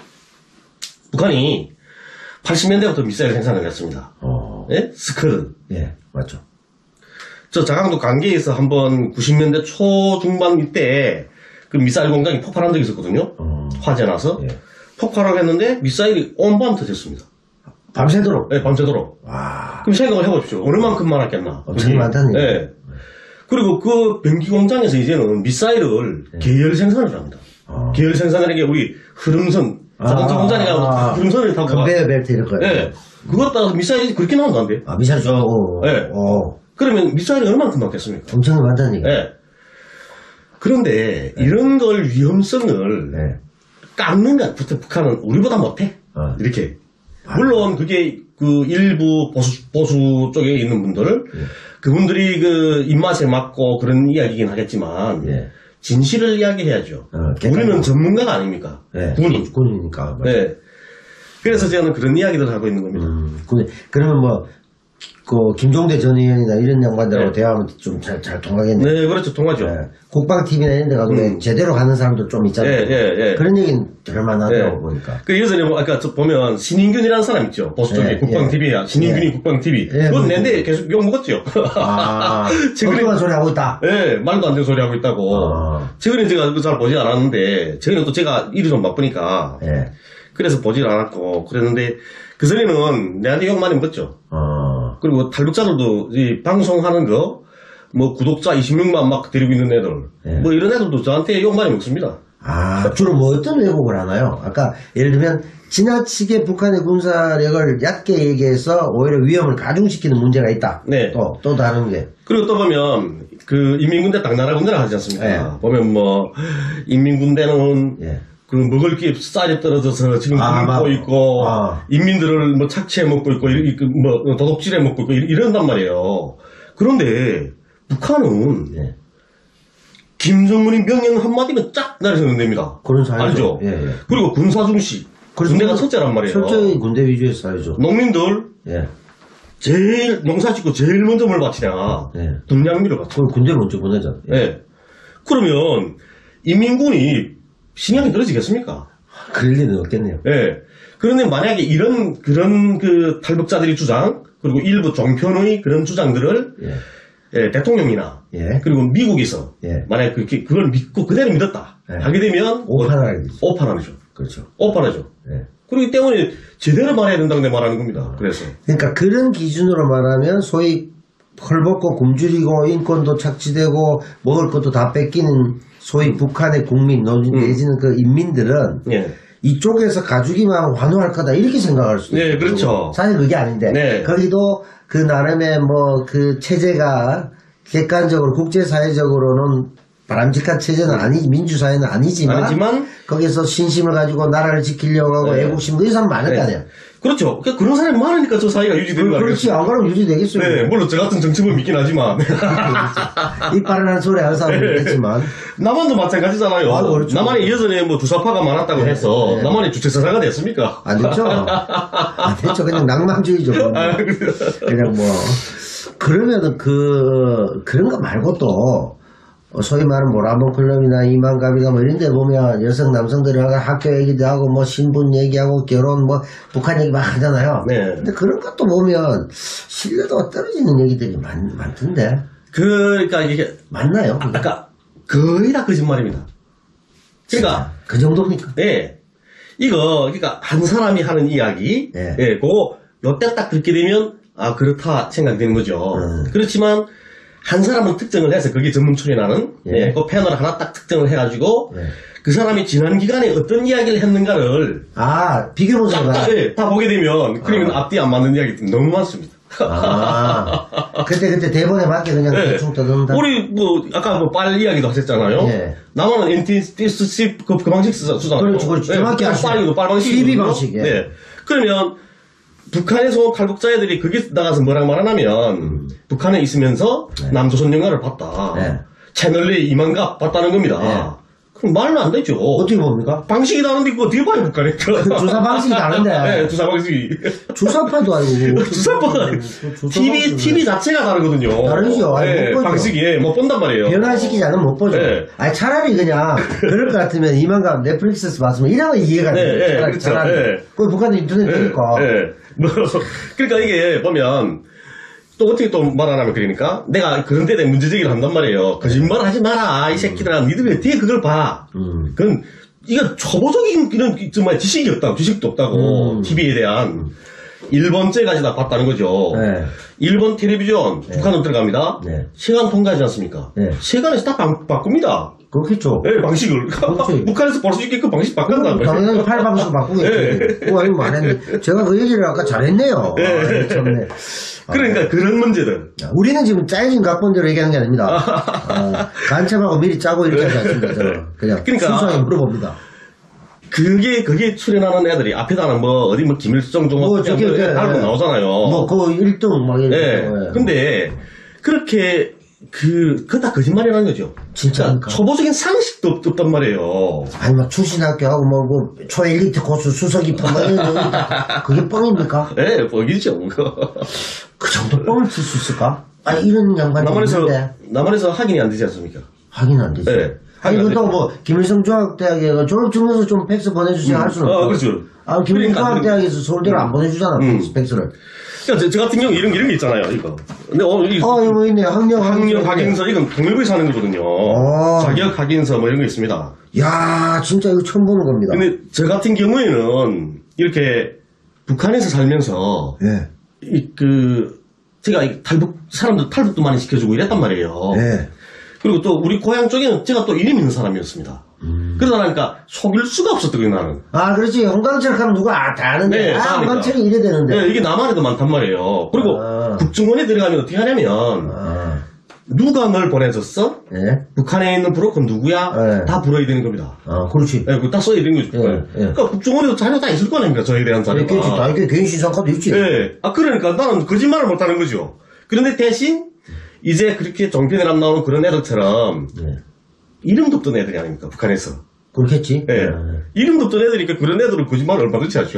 Speaker 4: 북한이 팔십 년대부터 미사일 생산을 했습니다.
Speaker 3: 어.
Speaker 4: 예? 스커드.
Speaker 3: 예, 맞죠.
Speaker 4: 저 자강도 관계에서 한번 구십 년대 초중반 이때 그 미사일 공장이 폭발한 적이 있었거든요.
Speaker 3: 어.
Speaker 4: 화재 나서.
Speaker 3: 예.
Speaker 4: 폭발을 했는데 미사일이 온밤 터졌습니다.
Speaker 3: 밤새도록.
Speaker 4: 예, 밤새도록.
Speaker 3: 와.
Speaker 4: 그럼 생각을 해보십시오. 얼마만큼 많았겠나.
Speaker 3: 엄청 많다는 얘기죠.
Speaker 4: 예. 그리고 그 변기 공장에서 이제는 미사일을 계열 생산을 합니다.
Speaker 3: 어.
Speaker 4: 계열 생산하는 게 우리 흐름선, 자동차 공장에 가면
Speaker 3: 아,
Speaker 4: 흐름선을 타고. 가-
Speaker 3: 컨베이어 벨트 이런 거요.
Speaker 4: 예. 그것 따라서 미사일이 그렇게 나온다 안 돼.
Speaker 3: 아, 미사일 줘. 어.
Speaker 4: 예.
Speaker 3: 어.
Speaker 4: 그러면 미사일이 얼마만큼 많겠습니까?
Speaker 3: 엄청 많다는 얘기.
Speaker 4: 예. 그런데 이런 걸 위험성을
Speaker 3: 네.
Speaker 4: 깎는 것 같아. 북한은 우리보다 못해.
Speaker 3: 어.
Speaker 4: 이렇게. 물론 그게 그 일부 보수, 보수 쪽에 있는 분들, 그분들이 그 입맛에 맞고 그런 이야기긴 하겠지만,
Speaker 3: 예.
Speaker 4: 진실을 이야기해야죠.
Speaker 3: 어,
Speaker 4: 우리는 전문가가 아닙니까?
Speaker 3: 예.
Speaker 4: 군인.
Speaker 3: 군이니까. 맞죠.
Speaker 4: 네. 그래서 저는 그런 이야기들을 하고 있는 겁니다.
Speaker 3: 음, 군. 그러면 뭐, 그, 김종대 전 의원이나 이런 양반들하고
Speaker 4: 네.
Speaker 3: 대화하면 좀 잘, 잘 통하겠네.
Speaker 4: 네, 그렇죠. 통하죠.
Speaker 3: 예. 국방티비나 이런 데 가도
Speaker 4: 음.
Speaker 3: 제대로 가는 사람들 좀 있잖아요.
Speaker 4: 예, 예, 예.
Speaker 3: 그런 얘기는 들을만하더라고
Speaker 4: 예.
Speaker 3: 보니까.
Speaker 4: 그 예전에 뭐 아까 저 보면 신인균이라는 사람 있죠. 보수 쪽에
Speaker 3: 예,
Speaker 4: 국방티비야. 신인균이
Speaker 3: 예.
Speaker 4: 국방티비.
Speaker 3: 예,
Speaker 4: 그건
Speaker 3: 뭐,
Speaker 4: 내인데 계속 욕 먹었죠.
Speaker 3: 아,
Speaker 4: 최근에
Speaker 3: 엉뚱한 소리 하고 있다.
Speaker 4: 예, 말도 안 되는 소리 하고 있다고.
Speaker 3: 아.
Speaker 4: 최근에 제가 그거 잘 보지 않았는데, 최근에 또 제가 일이 좀 바쁘니까,
Speaker 3: 예.
Speaker 4: 그래서 보질 않았고, 그랬는데, 그전에는 내한테 욕 많이 먹었죠.
Speaker 3: 어.
Speaker 4: 그리고 탈북자들도 이 방송하는 거, 뭐 구독자 이십육만 막 데리고 있는 애들,
Speaker 3: 예.
Speaker 4: 뭐 이런 애들도 저한테 욕 많이 먹습니다.
Speaker 3: 아, 주로 뭐 어떤 왜곡을 하나요? 아까 예를 들면 지나치게 북한의 군사력을 얕게 얘기해서 오히려 위험을 가중시키는 문제가 있다.
Speaker 4: 네.
Speaker 3: 또, 또 다른 게.
Speaker 4: 그리고 또 보면, 그 인민군대 당나라 군대라 하지 않습니까?
Speaker 3: 예.
Speaker 4: 보면 뭐, 인민군대는
Speaker 3: 예.
Speaker 4: 그 먹을 게 쌀이 떨어져서 지금
Speaker 3: 아,
Speaker 4: 굶고
Speaker 3: 막-
Speaker 4: 있고
Speaker 3: 아.
Speaker 4: 인민들을 뭐 착취해 먹고 있고 이- 이- 그 뭐 도둑질해 먹고 있고 이- 이런단 말이에요. 그런데 북한은
Speaker 3: 예.
Speaker 4: 김정은이 명령 한마디면 쫙 나르서는 됩니다.
Speaker 3: 그런 사회죠.
Speaker 4: 알죠?
Speaker 3: 예, 예.
Speaker 4: 그리고 군사 중시. 군대가 첫째란 말이에요.
Speaker 3: 철저히 군대 위주의 사회죠.
Speaker 4: 농민들
Speaker 3: 예.
Speaker 4: 제일 농사 짓고 제일 먼저 뭘 바치냐?
Speaker 3: 예.
Speaker 4: 군량미를 바쳐.
Speaker 3: 그걸 군대 먼저 보내잖아. 예.
Speaker 4: 예. 그러면 인민군이 신약이 떨어지겠습니까?
Speaker 3: 그럴 리는 없겠네요.
Speaker 4: 예. 그런데 만약에 이런, 그런 그 탈북자들이 주장, 그리고 일부 종편의 그런 주장들을,
Speaker 3: 예.
Speaker 4: 예, 대통령이나,
Speaker 3: 예.
Speaker 4: 그리고 미국에서,
Speaker 3: 예.
Speaker 4: 만약에 그렇게, 그걸 믿고 그대로 믿었다.
Speaker 3: 예.
Speaker 4: 하게 되면,
Speaker 3: 오판하게 되죠.
Speaker 4: 오판하죠.
Speaker 3: 그렇죠.
Speaker 4: 오판하죠.
Speaker 3: 예.
Speaker 4: 그렇기 때문에 제대로 말해야 된다고 내 말하는 겁니다. 그래서.
Speaker 3: 그러니까 그런 기준으로 말하면 소위 헐벗고 굶주리고 인권도 착취되고 먹을 것도 다 뺏기는 소위 북한의 국민 내지는 그 인민들은
Speaker 4: 예.
Speaker 3: 이쪽에서 가주기만 환호할 거다 이렇게 생각할 수도
Speaker 4: 네,
Speaker 3: 있어요.
Speaker 4: 그렇죠.
Speaker 3: 사실 그게 아닌데
Speaker 4: 네.
Speaker 3: 거기도 그 나름의 뭐 그 체제가 객관적으로 국제사회적으로는 바람직한 체제는 아니 민주사회는 아니지만,
Speaker 4: 아니지만,
Speaker 3: 거기서 신심을 가지고 나라를 지키려고 하고
Speaker 4: 네.
Speaker 3: 애국심 그런 사람 많을
Speaker 4: 네.
Speaker 3: 거 아니에요.
Speaker 4: 그렇죠. 그러니까 그런 사람이 많으니까 저 사이가 유지되는 거
Speaker 3: 그렇지
Speaker 4: 아니겠어요?
Speaker 3: 안 그러면 유지되겠어요.
Speaker 4: 네, 물론 저 같은 정치범 믿긴 하지만.
Speaker 3: 이빨을 한 소리 하는 사람은
Speaker 4: 네.
Speaker 3: 있겠지만
Speaker 4: 남한도 마찬가지잖아요.
Speaker 3: 아, 그렇죠.
Speaker 4: 남한이 예전에 뭐 주사파가 많았다고
Speaker 3: 네,
Speaker 4: 해서
Speaker 3: 네.
Speaker 4: 남한이 주체사사가 됐습니까?
Speaker 3: 안 됐죠. 안 됐죠. 그냥 낭만주의죠. 그건.
Speaker 4: 아, 그래요.
Speaker 3: 그냥 뭐 그러면은 그 그런 거 말고 또 소위 말하는 뭐 라몬 클럽이나 이만가비가 뭐 이런 데 보면 여성 남성들이 학교 얘기도 하고 뭐 신분 얘기하고 결혼 뭐 북한 얘기 막 하잖아요.
Speaker 4: 네.
Speaker 3: 근데 그런 것도 보면 신뢰도가 떨어지는 얘기들이 많, 많던데
Speaker 4: 그러니까 이게
Speaker 3: 맞나요?
Speaker 4: 아까 거의 다 거짓말입니다. 그러니까
Speaker 3: 그 정도입니까?
Speaker 4: 네. 이거, 그러니까 한 사람이 하는 이야기,
Speaker 3: 예.
Speaker 4: 예, 그거 요때 딱 그렇게 되면 아 그렇다 생각되는 거죠.
Speaker 3: 음.
Speaker 4: 그렇지만 한 사람은 특정을 해서 그게 전문 출연하는
Speaker 3: 예.
Speaker 4: 예, 그 패널 하나 딱 특정을 해가지고
Speaker 3: 예.
Speaker 4: 그 사람이 지난 기간에 어떤 이야기를 했는가를
Speaker 3: 아, 비교
Speaker 4: 딱,
Speaker 3: 분석을.
Speaker 4: 딱, 예, 다 보게 되면 그러면
Speaker 3: 아.
Speaker 4: 앞뒤 안 맞는 이야기들이 너무 많습니다.
Speaker 3: 아, 그때 그때 대본에 맞게 그냥
Speaker 4: 예.
Speaker 3: 대충 떠든다.
Speaker 4: 우리 뭐 아까 뭐 빨 이야기도 하셨잖아요.
Speaker 3: 예.
Speaker 4: 남한은 엔티스티 그, 그 방식 쓰- 쓰잖아요.
Speaker 3: 그렇죠, 그렇죠. 정확히 아시네.
Speaker 4: 빨이도 빨 방식.
Speaker 3: 티비 방식, 예.
Speaker 4: 네. 그러면 북한에서 온 탈북자애들이 거기 나가서 뭐라고 말하냐면 북한에 있으면서
Speaker 3: 네.
Speaker 4: 남조선 영화를 봤다.
Speaker 3: 네.
Speaker 4: 채널 A 이만갑 봤다는 겁니다.
Speaker 3: 네.
Speaker 4: 그럼 말은 안 되죠.
Speaker 3: 어떻게 봅니까?
Speaker 4: 방식이 다른데 그거 뒤에 봐요 북한에.
Speaker 3: 그 주사 방식이 다른데.
Speaker 4: 네, 주사 방식이.
Speaker 3: 주사파도 아니고.
Speaker 4: 주사보다 티비 티비 자체가 다르거든요.
Speaker 3: 다르죠. 아니,
Speaker 4: 네,
Speaker 3: 못 보죠.
Speaker 4: 방식이 예, 못 본단 말이에요.
Speaker 3: 변화시키지 않으면 못 보죠.
Speaker 4: 네.
Speaker 3: 아니, 차라리 그냥, 그럴 것 같으면 이만감 넷플릭스에서 봤으면 이러면 이해가
Speaker 4: 네,
Speaker 3: 돼요.
Speaker 4: 네,
Speaker 3: 차라리,
Speaker 4: 그렇죠.
Speaker 3: 차라리.
Speaker 4: 네.
Speaker 3: 그 북한도 인터넷 되니까.
Speaker 4: 예, 예. 뭐, 그러니까 이게 보면 또 어떻게 또 말하냐면 그러니까 내가 그런 데에 문제 제기를 한단 말이에요. 거짓말 하지 마라 이 새끼들아. 니들 왜 뒤에 그걸 봐.
Speaker 3: 음.
Speaker 4: 그건 이거 초보적인 이런 정말 지식이 없다고 지식도 없다고
Speaker 3: 음.
Speaker 4: 티비에 대한 일본째까지 다 봤다는 거죠.
Speaker 3: 네.
Speaker 4: 일본 텔레비전 북한으로 들어갑니다.
Speaker 3: 네.
Speaker 4: 시간 통과하지 않습니까?
Speaker 3: 네.
Speaker 4: 시간에서 다 바, 바꿉니다.
Speaker 3: 그렇겠죠.
Speaker 4: 네, 방식을.
Speaker 3: 그렇지.
Speaker 4: 북한에서 볼 수 있게끔 방식 바꾼다는 거죠.
Speaker 3: 당연히 팔 방식 바꾸겠지. 뭐, 이거 말했는데. 제가 그 얘기를 아까 잘했네요.
Speaker 4: 네.
Speaker 3: 아, 참네.
Speaker 4: 그러니까 그런 문제들.
Speaker 3: 우리는 지금 짜여진 각본대로 얘기하는 게 아닙니다. 어, 간첩하고 미리 짜고 이렇게 하지 않습니다. 저는. 그냥
Speaker 4: 그러니까.
Speaker 3: 순수하게 물어봅니다.
Speaker 4: 그게, 그게 출연하는 애들이 앞에다는 뭐, 어디 뭐, 김일성 종합,
Speaker 3: 뭐,
Speaker 4: 뭐,
Speaker 3: 저기, 그,
Speaker 4: 알고
Speaker 3: 예.
Speaker 4: 나오잖아요.
Speaker 3: 뭐, 그 일 등 막 이런
Speaker 4: 예.
Speaker 3: 거. 예.
Speaker 4: 근데, 그렇게, 그, 그거 다 거짓말이라는 거죠.
Speaker 3: 진짜입니까?
Speaker 4: 초보적인 상식도 없, 없단 말이에요.
Speaker 3: 아니, 막, 출신학교 하고, 뭐, 뭐, 초엘리트 코스 수석 입학, 뭐, 이런 거. 그게 뻥입니까?
Speaker 4: 예, 뻑이죠.
Speaker 3: 그 정도 뻥을 칠 수 있을까? 아니, 이런 양반이
Speaker 4: 남한에서,
Speaker 3: 있는데.
Speaker 4: 남한에서 확인이 안 되지 않습니까?
Speaker 3: 확인 안 되지.
Speaker 4: 예.
Speaker 3: 아니,
Speaker 4: 확인 안
Speaker 3: 그렇다고
Speaker 4: 되죠.
Speaker 3: 뭐, 김일성 중학대학에 졸업증명서 좀 팩스 보내주세요 할 수는
Speaker 4: 아,
Speaker 3: 없고.
Speaker 4: 그렇죠.
Speaker 3: 아, 김일성
Speaker 4: 그러니까,
Speaker 3: 중학대학에서 서울대를 안 보내주잖아,
Speaker 4: 음.
Speaker 3: 팩스, 팩스를.
Speaker 4: 그러니까 저, 저 같은 경우 이런, 이런 게 있잖아요, 이거. 근데 오늘 이
Speaker 3: 어, 이거 있네. 학력,
Speaker 4: 학력 확인서, 이건 통일부에서 하는 거거든요.
Speaker 3: 어.
Speaker 4: 자격 확인서 뭐 이런 거 있습니다.
Speaker 3: 야, 진짜 이거 처음 보는 겁니다.
Speaker 4: 근데 저 같은 경우에는 이렇게 북한에서 살면서
Speaker 3: 예.
Speaker 4: 이 그 제가 이 탈북 사람들 탈북도 많이 시켜주고 이랬단 말이에요.
Speaker 3: 예.
Speaker 4: 그리고 또 우리 고향 쪽에는 제가 또 이름 있는 사람이었습니다.
Speaker 3: 음.
Speaker 4: 그러다 보니까 속일 수가 없었거든요, 나는.
Speaker 3: 아, 그렇지. 홍강철 하면 누가 아, 다 아는데.
Speaker 4: 네,
Speaker 3: 아,
Speaker 4: 다 아니까.
Speaker 3: 홍강철이 이래 되는데.
Speaker 4: 네, 이게 남한에도 많단 말이에요. 그리고
Speaker 3: 아.
Speaker 4: 국정원에 들어가면 어떻게 하냐면
Speaker 3: 아,
Speaker 4: 누가 널 보내줬어?
Speaker 3: 예.
Speaker 4: 북한에 있는 브로커 누구야?
Speaker 3: 네.
Speaker 4: 다 불어야 되는 겁니다.
Speaker 3: 아, 그렇지.
Speaker 4: 네, 그거 다 써야 되는 거죠.
Speaker 3: 예, 예.
Speaker 4: 그러니까 국정원에도 자료 다 있을 거 아닙니까? 저에 대한 자료가.
Speaker 3: 있겠지. 다 이게 개인 신상카드 있지.
Speaker 4: 예. 아, 그러니까 나는 거짓말을 못하는 거죠. 그런데 대신, 이제 그렇게 종편에 안 나오는 그런 애들처럼,
Speaker 3: 예.
Speaker 4: 이름도 없던 애들이 아닙니까? 북한에서.
Speaker 3: 그렇겠지.
Speaker 4: 예. 이름도 없던 애들이니까 그런 애들은 거짓말을 얼마든지 하죠.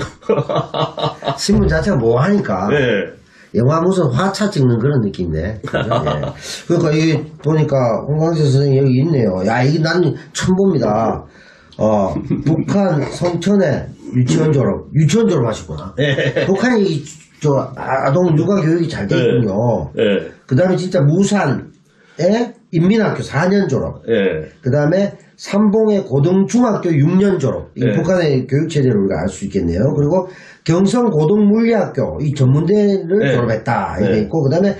Speaker 3: 신문 자체가 뭐 하니까.
Speaker 4: 예.
Speaker 3: 영화 무슨 화차 찍는 그런 느낌인데. 그죠? 예. 그러니까 이게 보니까 홍광재 선생님 여기 있네요. 야, 이게 난 처음 봅니다. 어, 북한 성천에 유치원 졸업, 유치원 졸업하시구나.
Speaker 4: 예.
Speaker 3: 북한이 이- 저 아동 육아 교육이 잘 돼 있군요.
Speaker 4: 예.
Speaker 3: 그 다음에 진짜 무산에 인민학교 사 년 졸업.
Speaker 4: 예.
Speaker 3: 그 다음에 삼봉의 고등중학교 육 년 졸업. 이
Speaker 4: 네.
Speaker 3: 북한의 교육체제를 우리가 알 수 있겠네요. 그리고 경성 고등물리학교, 이 전문대를
Speaker 4: 네.
Speaker 3: 졸업했다. 이게
Speaker 4: 네.
Speaker 3: 있고, 그 다음에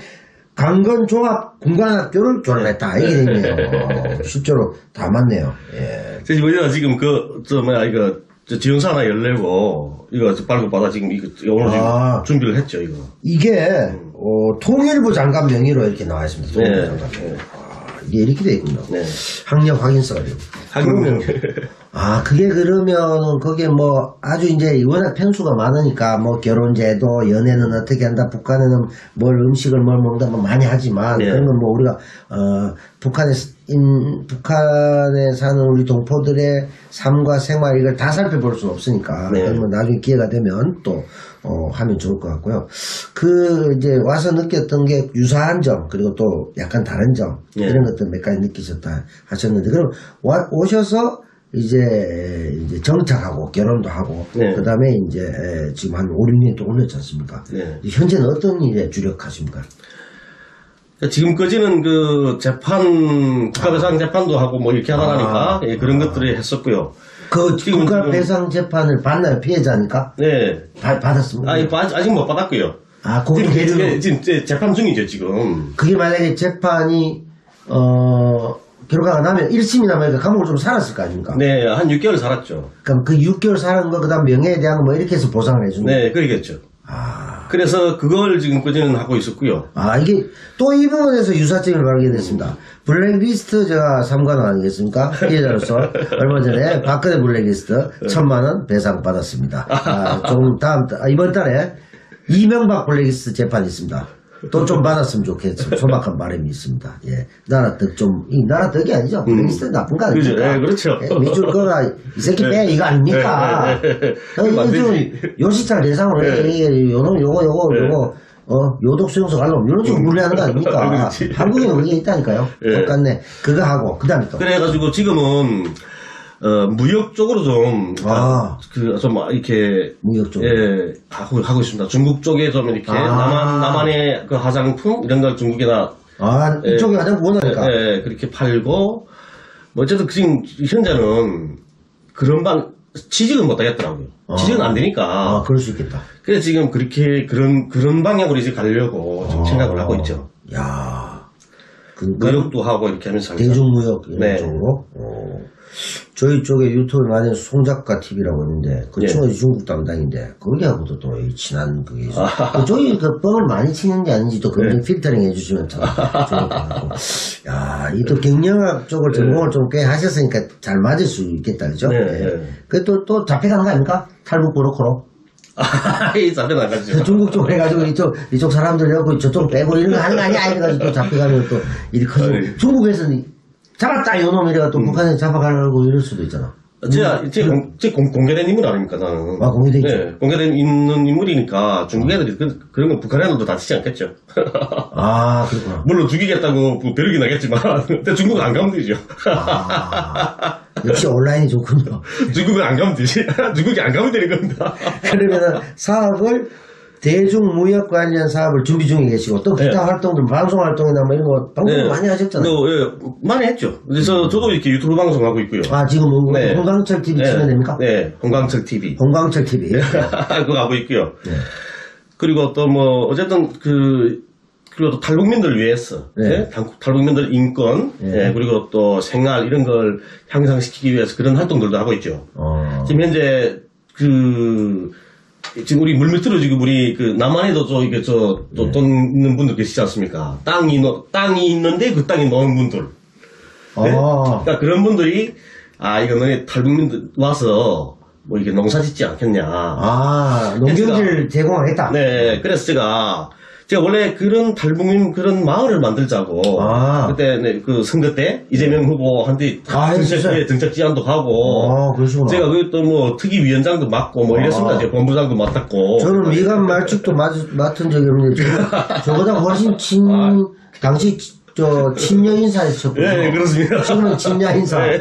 Speaker 3: 강건종합군관학교를 졸업했다. 이게 있네요. 어, 실제로 다 맞네요. 예.
Speaker 4: 저 이번에 지금 그, 저 뭐야, 이거, 저 지원서 하나 열려고, 이거 저 발급받아 지금 이거 오늘 지금
Speaker 3: 아.
Speaker 4: 준비를 했죠, 이거.
Speaker 3: 이게, 어, 통일부 장관 명의로 이렇게 나와 있습니다. 통일부
Speaker 4: 네.
Speaker 3: 장관 명의로. 아, 이게 이렇게 돼 있군요.
Speaker 4: 네.
Speaker 3: 학력 확인서가 돼요. 그러면, 아, 그게 그러면, 그게 뭐, 아주 이제 워낙 편수가 많으니까, 뭐, 결혼제도, 연애는 어떻게 한다, 북한에는 뭘 음식을 뭘 먹는다, 뭐 많이 하지만,
Speaker 4: 네.
Speaker 3: 그런 건 뭐 우리가, 어, 북한에, 인, 북한에 사는 우리 동포들의 삶과 생활, 이걸 다 살펴볼 수 없으니까,
Speaker 4: 네.
Speaker 3: 그러면 나중에 기회가 되면 또, 어, 하면 좋을 것 같고요. 그, 이제 와서 느꼈던 게 유사한 점, 그리고 또 약간 다른 점,
Speaker 4: 네.
Speaker 3: 이런 것들 몇 가지 느끼셨다 하셨는데, 그럼 와, 오셔서 이제, 이제 정착하고 결혼도 하고,
Speaker 4: 네.
Speaker 3: 그 다음에 이제 에, 지금 한 오, 육 년이 또 올렸지 않습니까?
Speaker 4: 네.
Speaker 3: 현재는 어떤 일에 주력하십니까?
Speaker 4: 지금까지는 그 재판, 국가배상 재판도 하고 뭐 이렇게 하다
Speaker 3: 아.
Speaker 4: 보니까 예, 그런 것들을 했었고요.
Speaker 3: 그
Speaker 4: 지금
Speaker 3: 국가
Speaker 4: 지금-
Speaker 3: 배상 재판을 받나요? 피해자니까?
Speaker 4: 네.
Speaker 3: 바- 받았습니다.
Speaker 4: 아니, 아직, 아직 못 받았고요.
Speaker 3: 아, 그것도
Speaker 4: 지금,
Speaker 3: 계류.
Speaker 4: 예, 지금 재- 재판 중이죠, 지금.
Speaker 3: 그게 만약에 재판이 어 결과가 나면 일 심이 나면 감옥을 좀 살았을 거 아닙니까?
Speaker 4: 네, 한 육 개월 살았죠.
Speaker 3: 그럼 그 육 개월 살은 거 그다음 명예에 대한 거 뭐 이렇게 해서 보상을 해주는 거예요.
Speaker 4: 네, 그러겠죠.
Speaker 3: 아,
Speaker 4: 그래서 그걸 지금 꾸준히 하고 있었고요.
Speaker 3: 아 이게 또 이 부분에서 유사점을 발견했습니다. 블랙리스트 제가 삼관왕 아니겠습니까? 피해자로서 얼마 전에 박근혜 블랙리스트 천만 원 배상 받았습니다. 아, 좀 다음 달- 아, 이번 달에 이명박 블랙리스트 재판이 있습니다. 또 좀 받았으면 좋겠어. 소박한 바람이 있습니다. 예. 나라 떡 좀, 이 나라 떡이 아니죠. 블랙리스트 나쁜 거 아닙니까?
Speaker 4: 그죠. 예, 그렇죠.
Speaker 3: 예, 밑줄 거가, 이 새끼 빼, 이거 아닙니까?
Speaker 4: 예, 예, 예.
Speaker 3: 어, 이거
Speaker 4: 안
Speaker 3: 좀
Speaker 4: 되지.
Speaker 3: 요시찰 대상으로 해.
Speaker 4: 예.
Speaker 3: 이게 요놈, 요거, 요거,
Speaker 4: 예.
Speaker 3: 요거, 어, 요독 수용소 가려면 이런 식으로 분리하는 거 아닙니까?
Speaker 4: 그렇지.
Speaker 3: 한국에 그게 있다니까요.
Speaker 4: 예.
Speaker 3: 똑같네. 그거 하고, 그 다음에 또.
Speaker 4: 그래가지고 지금은, 어, 무역 쪽으로 좀,
Speaker 3: 아.
Speaker 4: 그, 좀, 이렇게,
Speaker 3: 무역 쪽.
Speaker 4: 예, 하고, 하고 있습니다. 중국 쪽에 좀 이렇게,
Speaker 3: 아.
Speaker 4: 남한, 남한의 그 화장품? 이런 걸 중국에다,
Speaker 3: 아,
Speaker 4: 예.
Speaker 3: 이쪽에 가장 원하니까.
Speaker 4: 예, 예, 그렇게 팔고, 뭐 어쨌든 지금 현재는 그런 방, 취직은 못 하겠더라고요.
Speaker 3: 아.
Speaker 4: 취직은 안
Speaker 3: 아,
Speaker 4: 되니까.
Speaker 3: 그럴 수 있겠다.
Speaker 4: 그래서 지금 그렇게, 그런, 그런 방향으로 이제 가려고 지금 생각을 하고 있죠.
Speaker 3: 야 그,
Speaker 4: 무역도 하고 이렇게 하면서. 하니까.
Speaker 3: 대중무역 이런
Speaker 4: 네.
Speaker 3: 쪽으로. 어. 저희 쪽에 유튜브를 많이 하는 송작가 티비라고 있는데 그
Speaker 4: 예.
Speaker 3: 친구가 중국 담당인데 거기하고도 또 이 친한 그게 있어요. 그쪽이 그 뻥을 많이 치는 게 아닌지 또 그런
Speaker 4: 네.
Speaker 3: 필터링 해주시면 참 좋을 것 같고. 야, 이 또 경영학 쪽을 전공을 좀 꽤 하셨으니까 잘 맞을 수 있겠다, 그죠?
Speaker 4: 네,
Speaker 3: 예.
Speaker 4: 네.
Speaker 3: 그게 또, 또 잡혀가는 거 아닙니까? 탈북 브로커로.
Speaker 4: 이 잡혀 나가죠.
Speaker 3: 그 중국 쪽 해가지고 이쪽 이쪽 사람들 여고 저쪽 빼고 이런 거 하는 거 아니야 이래가지고 또 잡혀가면 또 일이 커지고
Speaker 4: 아니.
Speaker 3: 중국에서는 잡았다 이놈 이래가 또 북한에 잡아가려고 이럴 수도 있잖아.
Speaker 4: 제가, 제, 공, 제 공, 공개된 인물 아닙니까, 나는.
Speaker 3: 아, 공개돼 있죠.
Speaker 4: 네, 공개된 있는 인물이니까 중국 애들이 그, 그런 건 북한 애들도 다치지 않겠죠.
Speaker 3: 아 그렇구나.
Speaker 4: 물론 죽이겠다고 뭐 벼르긴 하겠지만, 근데 중국은 안 가면 되죠.
Speaker 3: 아, 역시 온라인이 좋군요.
Speaker 4: 중국은 안 가면 되지. 중국이 안 가면 되는 겁니다.
Speaker 3: 그러면은 사업을 대중무역 관련 사업을 준비 중에 계시고 또 기타
Speaker 4: 네.
Speaker 3: 활동들 방송 활동이나 뭐 이런 거 방송
Speaker 4: 네.
Speaker 3: 많이 하셨잖아요.
Speaker 4: 뭐, 예, 많이 했죠. 그래서 저도 이렇게 유튜브 방송하고 있고요.
Speaker 3: 아 지금 뭐
Speaker 4: 네.
Speaker 3: 홍강철 티비 치면 됩니까?
Speaker 4: 네, 홍강철 티비.
Speaker 3: 홍강철 티비.
Speaker 4: 그거 하고 있고요.
Speaker 3: 네.
Speaker 4: 그리고 또 뭐, 어쨌든 그, 그리고 또 탈북민들을 위해서,
Speaker 3: 네.
Speaker 4: 예? 탈- 탈북민들 인권,
Speaker 3: 네.
Speaker 4: 예, 그리고 또 생활 이런 걸 향상시키기 위해서 그런 활동들도 하고 있죠.
Speaker 3: 어.
Speaker 4: 지금 현재 그 지금 우리 물밑으로 지금 우리 그 남한에도 저 이게 저또
Speaker 3: 네.
Speaker 4: 돈 있는 분들 계시지 않습니까? 땅이 노- 땅이 있는데 그 땅에 놓은 분들. 네?
Speaker 3: 아.
Speaker 4: 그러니까 그런 분들이 아 이거 너네 탈북민들 와서 뭐 이게 농사 짓지 않겠냐.
Speaker 3: 아, 농경지를 제공하겠다.
Speaker 4: 네, 그래서 제가 제가 원래 그런 탈북민 그런 마을을 만들자고
Speaker 3: 아.
Speaker 4: 그때 네, 그 선거 때 이재명 후보한테
Speaker 3: 아,
Speaker 4: 정책,
Speaker 3: 진짜요?
Speaker 4: 예, 정책 지원도 하고
Speaker 3: 아, 그러시구나.
Speaker 4: 제가 그또 뭐 특위위원장도 맡고 뭐
Speaker 3: 아.
Speaker 4: 이랬습니다. 제 본부장도 맡았고.
Speaker 3: 저는 미간 말죽도 맡, 맡은 적이 없는데 저, 저보다 훨씬 친
Speaker 4: 아.
Speaker 3: 당시 치- 저 친여 인사였었거든요.
Speaker 4: 예, 예, 그렇습니다.
Speaker 3: 지금은 친야 인사.
Speaker 4: 네.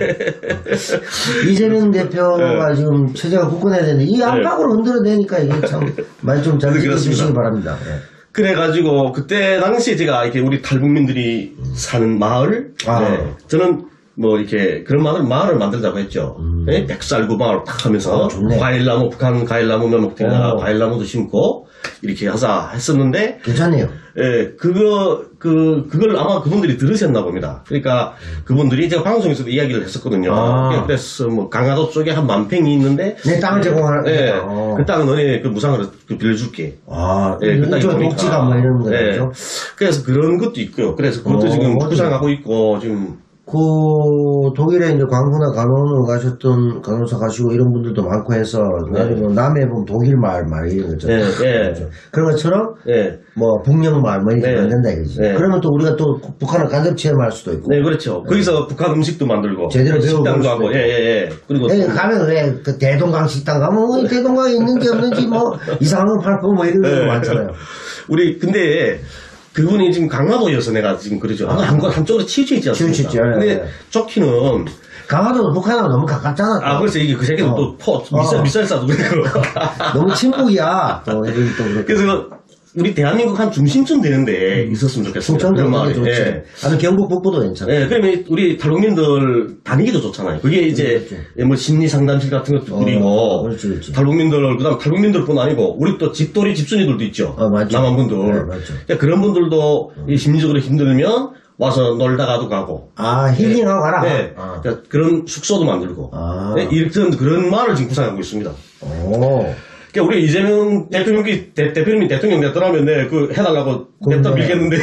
Speaker 3: 이재명 대표가 지금 체제가 굳건해야 되는데 이 안팎으로 흔들어대니까 이게 참 많이 좀 잘
Speaker 4: 네,
Speaker 3: 지켜주시기
Speaker 4: 그렇습니다.
Speaker 3: 바랍니다. 예.
Speaker 4: 그래가지고 그때 당시에 제가 이렇게 우리 탈북민들이 사는 마을,
Speaker 3: 아.
Speaker 4: 네, 저는 뭐 이렇게 그런 마을 마을을 만들자고 했죠. 네, 백살구 마을 탁 하면서
Speaker 3: 아, 좋네.
Speaker 4: 과일나무 북한 과일나무 묘목들이나
Speaker 3: 어.
Speaker 4: 과일나무도 심고 이렇게 하자 했었는데,
Speaker 3: 괜찮네요.
Speaker 4: 예, 그거 그 그걸 아마 그분들이 들으셨나 봅니다. 그러니까 그분들이 제가 방송에서도 이야기를 했었거든요.
Speaker 3: 아.
Speaker 4: 그래서 뭐 강화도 쪽에 한 만 평이 있는데,
Speaker 3: 내 땅을 제공하라.
Speaker 4: 예,
Speaker 3: 어.
Speaker 4: 그 땅은 너네 그 무상으로 그 빌려줄게.
Speaker 3: 아,
Speaker 4: 예, 그 땅이
Speaker 3: 이쪽
Speaker 4: 보니까.
Speaker 3: 녹지가 뭐 이런
Speaker 4: 예.
Speaker 3: 거죠.
Speaker 4: 그래서 그런 것도 있고요. 그래서 그것도
Speaker 3: 어,
Speaker 4: 지금
Speaker 3: 맞아요.
Speaker 4: 구상하고 있고, 지금,
Speaker 3: 그 독일에 이제 광고나 간호원을 가셨던 간호사 가시고 이런 분들도 많고 해서 나중에 뭐 남해 보면 독일 마을 말 이런 거 있잖아요.
Speaker 4: 예, 예.
Speaker 3: 그런 것처럼
Speaker 4: 예.
Speaker 3: 뭐 북녘 마을 뭐 이렇게
Speaker 4: 네.
Speaker 3: 만든다 이거지.
Speaker 4: 네.
Speaker 3: 그러면 또 우리가 또 북한을 간접 체험할 수도 있고.
Speaker 4: 네, 그렇죠. 거기서 북한 음식도 만들고.
Speaker 3: 제대로 배워볼
Speaker 4: 식당도
Speaker 3: 수도
Speaker 4: 하고,
Speaker 3: 있고.
Speaker 4: 예, 예, 예. 그리고.
Speaker 3: 예,
Speaker 4: 또-
Speaker 3: 가면 왜 그 대동강 식당 가면 뭐 대동강에 있는지 없는지 뭐 이상한 거 팔고 뭐 이런 거
Speaker 4: 예.
Speaker 3: 많잖아요.
Speaker 4: 우리, 근데, 그분이 지금 강화도여서 내가 지금 그러죠. 아, 한, 한쪽으로 치우쳐 있지 않습니까?
Speaker 3: 치우쳐 있죠. 예,
Speaker 4: 근데
Speaker 3: 예.
Speaker 4: 좋기는,
Speaker 3: 강화도는 북한하고 너무 가깝잖아. 또.
Speaker 4: 아, 그래서 이게 그 새끼는
Speaker 3: 어.
Speaker 4: 또 포, 미살,
Speaker 3: 어.
Speaker 4: 미살 쏴도 그러고.
Speaker 3: 너무 친북이야. 또 여기 또 그렇게.
Speaker 4: 그래서 우리 대한민국 한 중심쯤 되는데 있었으면 좋겠어요.
Speaker 3: 충청도
Speaker 4: 그런 마을이.
Speaker 3: 좋지.
Speaker 4: 예.
Speaker 3: 아니 경북 북부도 괜찮아.
Speaker 4: 예, 그러면 우리 탈북민들 다니기도 좋잖아요. 그게 이제
Speaker 3: 그렇지.
Speaker 4: 뭐 심리 상담실 같은 것도
Speaker 3: 어,
Speaker 4: 꾸리고
Speaker 3: 그렇지, 그렇지.
Speaker 4: 탈북민들 그다음 탈북민들뿐 아니고 우리 또 집돌이 집순이들도 있죠.
Speaker 3: 어, 맞죠.
Speaker 4: 남한분들.
Speaker 3: 네, 맞죠.
Speaker 4: 그러니까 그런 분들도 이 심리적으로 힘들면 와서 놀다가도 가고.
Speaker 3: 아 힐링하고 가라.
Speaker 4: 네.
Speaker 3: 아.
Speaker 4: 그러니까 그런 숙소도 만들고.
Speaker 3: 아.
Speaker 4: 네, 이런 그런 마을을 지금 구상하고 있습니다.
Speaker 3: 오.
Speaker 4: 그러니까 우리 이재명 대통령이 대, 대표님이 대통령 됐더라면 네, 그 해달라고 냅다
Speaker 3: 그러네.
Speaker 4: 밀겠는데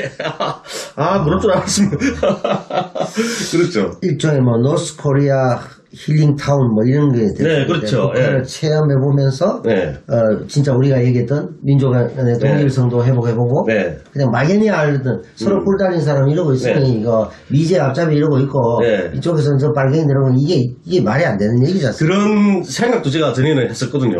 Speaker 4: 아 그럴 줄 알았습니다. 그렇죠.
Speaker 3: 일종의 뭐 노스코리아 힐링타운 뭐 이런 게 되죠.
Speaker 4: 네, 그렇죠.
Speaker 3: 북한을
Speaker 4: 예.
Speaker 3: 체험해 보면서
Speaker 4: 네.
Speaker 3: 어 진짜 우리가 얘기했던 민족 간의 동일성도 회복해보고
Speaker 4: 네.
Speaker 3: 그냥 막연히 알던 서로
Speaker 4: 음.
Speaker 3: 꿀 달린 사람 이러고 있으니
Speaker 4: 네.
Speaker 3: 이거 미제 앞잡이 이러고 있고
Speaker 4: 네.
Speaker 3: 이쪽에서는 저 빨갱이 이러고 이게 이게 말이 안 되는 얘기지 않습니까?
Speaker 4: 그런 생각도 제가 전에는 했었거든요.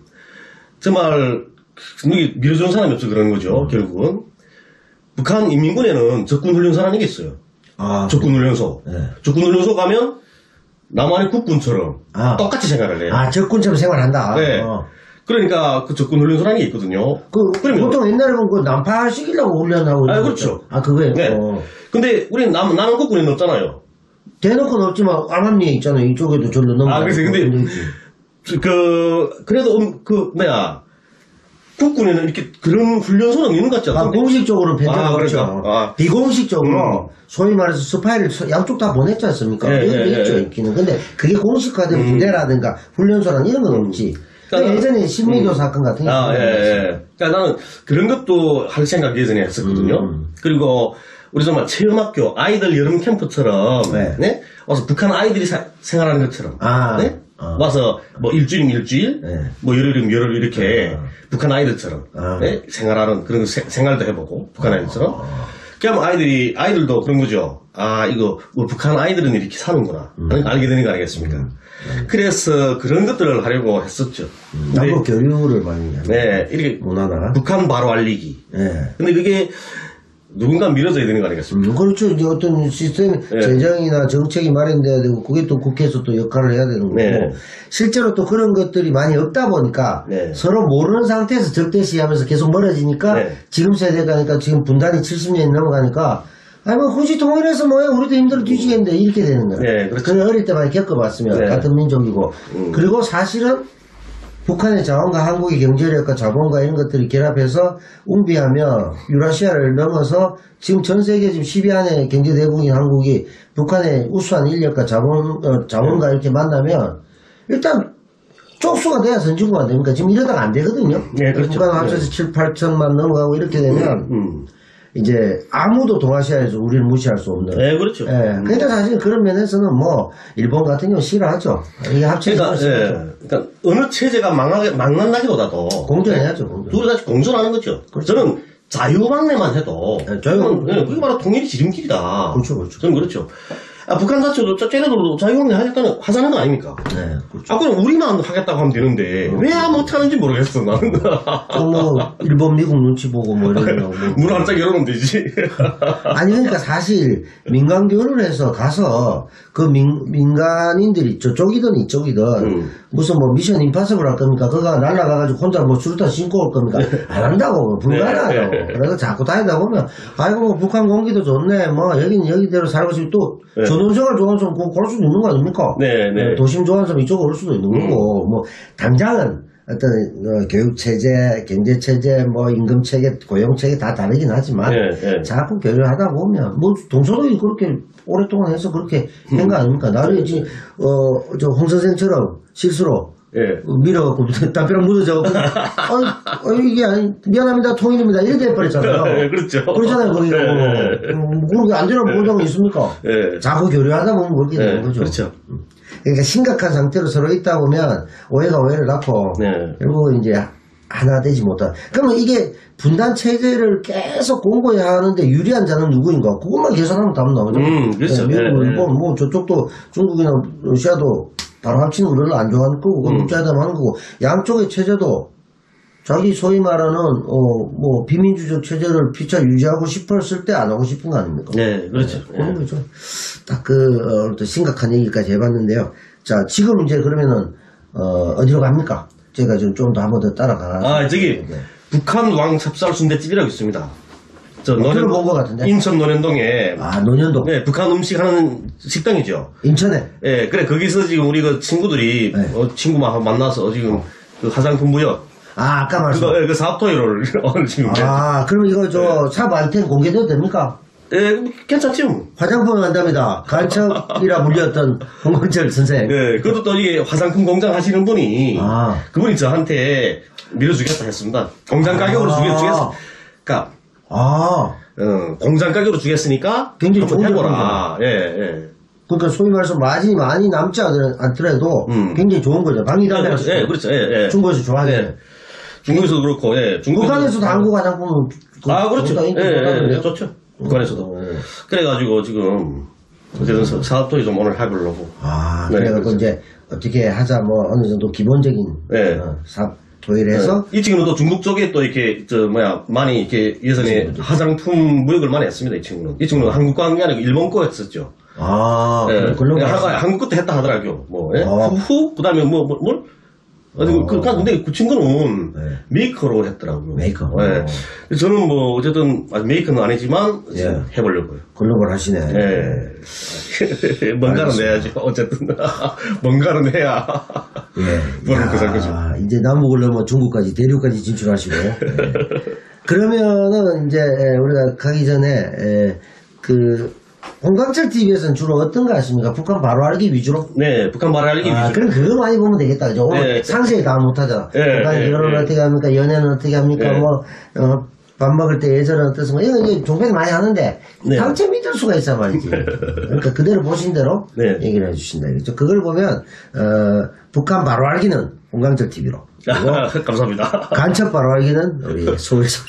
Speaker 4: 정말 누구 밀어주는 사람이 없어 그런 거죠. 결국은 북한 인민군에는 적군훈련소라는 게 있어요.
Speaker 3: 아,
Speaker 4: 적군훈련소.
Speaker 3: 네.
Speaker 4: 적군훈련소 가면 남한의 국군처럼
Speaker 3: 아.
Speaker 4: 똑같이 생활을 해요.
Speaker 3: 아 적군처럼 생활한다.
Speaker 4: 네.
Speaker 3: 어.
Speaker 4: 그러니까 그 적군훈련소라는 게 있거든요.
Speaker 3: 그
Speaker 4: 그러면-
Speaker 3: 보통 옛날에 보면 그 난파 시키려고 훈련하고
Speaker 4: 아,
Speaker 3: 이런
Speaker 4: 그렇죠.
Speaker 3: 거죠. 아 그거예요.
Speaker 4: 네.
Speaker 3: 어.
Speaker 4: 근데 우리는 남, 남한 국군에는 없잖아요.
Speaker 3: 대놓고는 없지만 암암리에 있잖아요. 이쪽에도 절로 넘어.
Speaker 4: 아, 그래서 근데 그, 그래도 음, 그, 뭐야. 국군에는 이렇게 그런 훈련소는 있는 것 같지
Speaker 3: 아,
Speaker 4: 않던데?
Speaker 3: 공식적으로 편제가
Speaker 4: 아,
Speaker 3: 없죠.
Speaker 4: 그러니까. 아.
Speaker 3: 비공식적으로
Speaker 4: 음.
Speaker 3: 소위 말해서 스파이를 서- 양쪽 다 보냈지 않습니까?
Speaker 4: 예,
Speaker 3: 이것도
Speaker 4: 예,
Speaker 3: 있죠,
Speaker 4: 예.
Speaker 3: 있기는. 근데 그게 공식화된
Speaker 4: 음.
Speaker 3: 부대라든가 훈련소랑 이런 건 없지.
Speaker 4: 그러니까
Speaker 3: 예전에 신미교
Speaker 4: 음.
Speaker 3: 사건 같은 게
Speaker 4: 아, 예, 예. 그러니까 나는 그런 것도 할 생각 예전에 했었거든요.
Speaker 3: 음.
Speaker 4: 그리고 우리 정말 체험학교 아이들 여름 캠프처럼
Speaker 3: 네.
Speaker 4: 네? 와서 북한 아이들이 사- 생활하는 것처럼
Speaker 3: 아.
Speaker 4: 네?
Speaker 3: 어.
Speaker 4: 와서 뭐 일주일이면 일주일,
Speaker 3: 네.
Speaker 4: 뭐 열흘이면 열흘 이렇게
Speaker 3: 아.
Speaker 4: 북한 아이들처럼
Speaker 3: 아.
Speaker 4: 네? 생활하는 그런 세- 생활도 해보고 북한 아이들처럼. 그러면 아이들이 아이들도 그런 거죠. 아 이거 우리 북한 아이들은 이렇게 사는구나. 하는 거 알게 되는 거 아니겠습니까? 그래서 그런 것들을 하려고 했었죠. 근데
Speaker 3: 남북 교류를 많이 하는
Speaker 4: 네 이렇게
Speaker 3: 문화나.
Speaker 4: 북한 바로 알리기.
Speaker 3: 예.
Speaker 4: 근데 그게 누군가 밀어줘야 되는 거 아니겠습니까?
Speaker 3: 음, 그렇죠. 이제 어떤 시스템,
Speaker 4: 네.
Speaker 3: 재정이나 정책이 마련돼야 되고, 그게 또 국회에서 또 역할을 해야 되는 거고,
Speaker 4: 네.
Speaker 3: 실제로 또 그런 것들이 많이 없다 보니까,
Speaker 4: 네.
Speaker 3: 서로 모르는 상태에서 적대시 하면서 계속 멀어지니까,
Speaker 4: 네.
Speaker 3: 지금 세대가, 그러니까 지금 분단이 칠십 년이 넘어가니까, 아니, 뭐, 굳이 통일해서 뭐야, 우리도 힘들어 뒤지겠는데, 이렇게 되는 거야.
Speaker 4: 네, 그렇죠.
Speaker 3: 그걸 어릴 때 많이 겪어봤으면,
Speaker 4: 네.
Speaker 3: 같은 민족이고,
Speaker 4: 음.
Speaker 3: 그리고 사실은, 북한의 자원과 한국의 경제력과 자본과 이런 것들이 결합해서 웅비하며 유라시아를 넘어서 지금 전 세계 지금 십 위 안에 경제 대국인 한국이 북한의 우수한 인력과 자본, 어, 자원과 이렇게 만나면 일단 쪽수가 돼야 선진국가 됩니까? 지금 이러다가 안 되거든요.
Speaker 4: 네, 그렇죠.
Speaker 3: 북한 합쳐서
Speaker 4: 네.
Speaker 3: 칠, 팔천만 넘어가고 이렇게 되면
Speaker 4: 음.
Speaker 3: 이제 아무도 동아시아에서 우리를 무시할 수 없는.
Speaker 4: 네, 그렇죠.
Speaker 3: 예. 그러니까 사실 그런 면에서는 뭐 일본 같은 경우 싫어하죠. 이게 합쳐서
Speaker 4: 그러니까,
Speaker 3: 싫어하죠.
Speaker 4: 예. 그러니까 어느 체제가 망하, 망한다기보다도
Speaker 3: 공존해야죠. 공존.
Speaker 4: 둘이 같이 공존하는 거죠. 저는 자유방내만 해도
Speaker 3: 네, 자유-
Speaker 4: 그건, 예, 그게 바로 통일의 지름길이다.
Speaker 3: 그렇죠, 그렇죠.
Speaker 4: 저는 그렇죠. 아, 북한 자체도 저 쟤네들도 자유방내 하겠다는 하자는 거 아닙니까?
Speaker 3: 네, 그렇죠.
Speaker 4: 아, 그럼 우리만 하겠다고 하면 되는데 왜 못하는지 모르겠어 나는.
Speaker 3: 뭐 일본, 미국 눈치 보고 뭐 이런 거. 뭐.
Speaker 4: 문 활짝 열어놓으면 되지.
Speaker 3: 아니 그러니까 사실 민간 교류를 해서 가서 그 민, 민간인들이 저쪽이든 이쪽이든
Speaker 4: 음.
Speaker 3: 무슨 뭐 미션 임파서블 할 겁니까? 그가 날라가가지고 혼자 뭐 수류탄 신고 올 겁니까? 안 한다고 불가능해요.
Speaker 4: 네.
Speaker 3: 그래서 자꾸 다니다 보면 아이고 뭐 북한 공기도 좋네. 뭐 여기는 여기대로 살고 싶고 또
Speaker 4: 네.
Speaker 3: 전원생활 좋아하는 사람 그거 갈 수도 있는 거 아닙니까?
Speaker 4: 네, 네.
Speaker 3: 도심 좋아하는 사람 이쪽으로 올 수도 있는
Speaker 4: 음.
Speaker 3: 거고 뭐 당장은 어떤 어, 교육 체제, 경제 체제, 뭐 임금 체계, 고용 체계 다 다르긴 하지만
Speaker 4: 네, 네.
Speaker 3: 자꾸 교류하다 보면 뭐 동서독이 그렇게 오랫동안 해서 그렇게 한 거 아닙니까? 나를 이제 어저 홍 선생처럼 실수로
Speaker 4: 예.
Speaker 3: 밀어갖고 담벼락 묻어져. 어, 어, 이게 아니 미안합니다 통일입니다 이렇게 돼버렸잖아요.
Speaker 4: 네, 그렇죠.
Speaker 3: 그렇잖아요 거기가.
Speaker 4: 네.
Speaker 3: 음, 그렇게 안 되는 보장이 있습니까?
Speaker 4: 예.
Speaker 3: 자꾸 교류하다 보면 그렇게
Speaker 4: 네,
Speaker 3: 되는 거죠.
Speaker 4: 그렇죠.
Speaker 3: 그러니까 심각한 상태로 서로 있다 보면 오해가 오해를 낳고
Speaker 4: 네.
Speaker 3: 결국은 이제 하나 되지 못한. 그러면 이게 분단 체제를 계속 공고해야 하는데 유리한 자는 누구인가? 그것만 계산하면 답 나오죠.
Speaker 4: 음, 그렇죠.
Speaker 3: 네, 미국,
Speaker 4: 네,
Speaker 3: 일본, 뭐 저쪽도 중국이나 러시아도 바로 합치는 걸 별로 안 좋아하는 거고, 그건
Speaker 4: 음.
Speaker 3: 묵자담 하는 거고, 양쪽의 체제도 자기 소위 말하는 어 뭐 비민주적 체제를 피차 유지하고 싶었을 때 안 하고 싶은 거 아닙니까?
Speaker 4: 네, 그렇죠.
Speaker 3: 그런
Speaker 4: 예.
Speaker 3: 거죠. 딱 그, 어, 또 심각한 얘기까지 해봤는데요. 자, 지금 이제 그러면은, 어, 어디로 갑니까? 제가 좀 좀 더 한 번 더 따라가.
Speaker 4: 아, 저기,
Speaker 3: 네.
Speaker 4: 북한 왕 찹쌀 순대집이라고 있습니다. 저
Speaker 3: 들어본 것 같은데?
Speaker 4: 인천 논현동에
Speaker 3: 아, 논현동.
Speaker 4: 네, 북한 음식 하는 식당이죠.
Speaker 3: 인천에.
Speaker 4: 예, 그래 거기서 지금 우리 그 친구들이
Speaker 3: 네.
Speaker 4: 어, 친구만 만나서 지금 그 화장품 무역
Speaker 3: 아, 아까 말씀.
Speaker 4: 그거 예, 그 사업 토의를 오늘 지금
Speaker 3: 아, 그럼 이거 저 사업 아이템 공개돼도 됩니까?
Speaker 4: 예, 뭐 괜찮지 뭐.
Speaker 3: 화장품 한답니다. 간첩이라 불렸던 홍건철 선생.
Speaker 4: 예, 그것도 또 이게 화장품 공장 하시는 분이
Speaker 3: 아.
Speaker 4: 그분이 저한테 밀어주겠다 했습니다. 공장 가격으로
Speaker 3: 아.
Speaker 4: 주겠, 그러니까
Speaker 3: 아,
Speaker 4: 어, 공장 가격으로 주겠으니까
Speaker 3: 굉장히
Speaker 4: 한번
Speaker 3: 좋은
Speaker 4: 해보라. 예, 예.
Speaker 3: 그러니까 소위 말해서 마진이 많이 남지 않- 않더라도
Speaker 4: 음.
Speaker 3: 굉장히 좋은 거죠.
Speaker 4: 예,
Speaker 3: 방위단에
Speaker 4: 그렇죠. 예, 그렇죠. 예, 예.
Speaker 3: 중국에서 좋아하게.
Speaker 4: 예. 중국에서도 그렇고, 예. 중국에서도-
Speaker 3: 북한에서도 한국 화장품은 그-
Speaker 4: 아, 그렇죠.
Speaker 3: 거기다
Speaker 4: 예,
Speaker 3: 인기
Speaker 4: 예,
Speaker 3: 좋다던데요?
Speaker 4: 예, 좋죠. 북한에서도.
Speaker 3: 어.
Speaker 4: 그래가지고 지금 어쨌든 사- 사업토의 좀 오늘 해보려고.
Speaker 3: 아,
Speaker 4: 네,
Speaker 3: 그래갖고
Speaker 4: 그렇죠.
Speaker 3: 이제 어떻게 하자 뭐 어느 정도 기본적인
Speaker 4: 네.
Speaker 3: 어, 사업 도의를 해서
Speaker 4: 이 친구는 또 중국 쪽에 또 이렇게 저 뭐야 많이 이렇게 예전에 화장품 무역을 많이 했습니다. 이 친구는. 이 친구는 한국 거 한 게 아니고 일본 거 했었죠.
Speaker 3: 아,
Speaker 4: 예.
Speaker 3: 그럼 글로벌
Speaker 4: 한- 한국 것도 했다 하더라고요. 뭐, 예?
Speaker 3: 아.
Speaker 4: 후후, 그 다음에 뭐, 뭐, 뭘? 어디,
Speaker 3: 어.
Speaker 4: 그, 근데 그 친구는
Speaker 3: 네.
Speaker 4: 메이커로 했더라고요.
Speaker 3: 메이커.
Speaker 4: 예.
Speaker 3: 어.
Speaker 4: 저는 뭐, 어쨌든, 아직 메이커는 아니지만,
Speaker 3: 예.
Speaker 4: 해보려고요.
Speaker 3: 글로벌 하시네.
Speaker 4: 예. 뭔가는
Speaker 3: 알겠습니다.
Speaker 4: 내야죠. 어쨌든. 뭔가는 해야.
Speaker 3: 예.
Speaker 4: 뭐는 그
Speaker 3: 야,
Speaker 4: 생각이죠.
Speaker 3: 이제 남북을 넘어 중국까지 대륙까지 진출하시고. 예. 그러면은 이제 우리가 가기 전에 에, 그 홍강철 티비에서는 주로 어떤 거 하십니까? 북한 바로 알기 위주로?
Speaker 4: 네, 북한 말을 알리기
Speaker 3: 아,
Speaker 4: 위해서.
Speaker 3: 그럼 그거 많이 보면 되겠다. 그죠? 오늘
Speaker 4: 네.
Speaker 3: 상세히 다 못하잖아.
Speaker 4: 네,
Speaker 3: 북한
Speaker 4: 네,
Speaker 3: 결혼을
Speaker 4: 네.
Speaker 3: 어떻게 합니까? 연애는 어떻게 합니까?
Speaker 4: 네.
Speaker 3: 뭐, 어, 밥 먹을 때 예절은 어떻습니까? 이거 이제 종편이 많이 하는데,
Speaker 4: 네.
Speaker 3: 당체 믿을 수가 있어 말이지. 그러니까 그대로 보신 대로
Speaker 4: 네.
Speaker 3: 얘기를 해주신다. 그죠? 그걸 보면, 어, 북한 바로 알기는 홍강철 티비로.
Speaker 4: 감사합니다.
Speaker 3: 간첩 바로 알기는 우리 서울에서.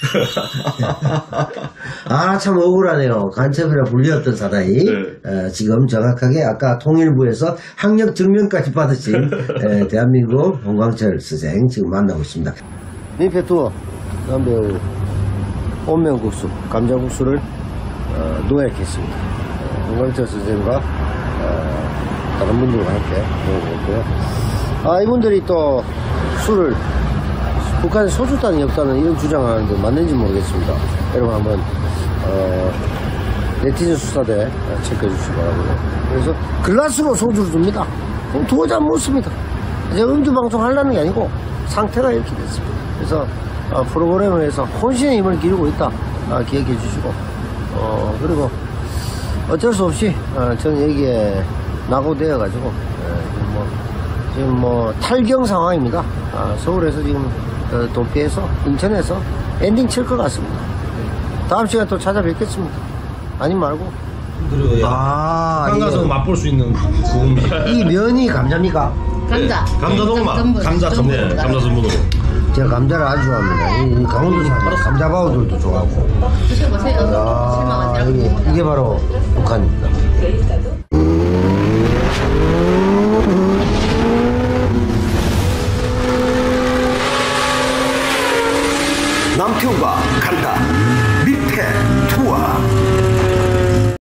Speaker 3: 아, 참 억울하네요. 간첩이라 불렸던 사나이.
Speaker 4: 네.
Speaker 3: 어, 지금 정확하게 아까 통일부에서 학력 증명까지 받으신 에, 대한민국 홍광철 선생 지금 만나고 있습니다. 민폐 투어 남배우 온면국수, 감자국수를 어, 노획했습니다. 어, 홍광철 선생과 어, 다른 분들과 함께 먹어보고요. 아, 이분들이 또 술을 북한에 소주 따는 역사는 이런 주장하는데 맞는지 모르겠습니다. 여러분 한번 어, 네티즌 수사대 체크해 주시기 바라고요. 그래서 글라스로 소주를 줍니다. 그럼 두어 잔 먹습니다. 이제 음주방송 하려는 게 아니고 상태가 이렇게 됐습니다. 그래서 어, 프로그램을 해서 혼신의 힘을 기르고 있다 아, 기억해 주시고 어, 그리고 어쩔 수 없이 어, 저는 여기에 낙오되어 가지고 예, 뭐 지금 뭐 탈경 상황입니다. 아, 서울에서 지금 어, 도피해서 인천에서 엔딩 칠 것 같습니다. 다음 시간에 또 찾아뵙겠습니다. 아니 말고. 아,
Speaker 4: 북한 가서
Speaker 3: 이게-
Speaker 4: 맛볼 수 있는 좋은 음식.
Speaker 3: 이 면이 감자입니까?
Speaker 5: 감자.
Speaker 4: 감자 동마.
Speaker 5: 전분,
Speaker 4: 감자 전분.
Speaker 5: 전분.
Speaker 4: 감자 전분으로.
Speaker 3: 제가 감자를 아주 좋아합니다. 이, 이 강원도 사람 감자바오들도 좋아하고.
Speaker 5: 드셔보세요.
Speaker 3: 아,
Speaker 5: 실망하시라고.
Speaker 3: 이게, 이게 바로 북한입니다.
Speaker 1: 남편과 간다.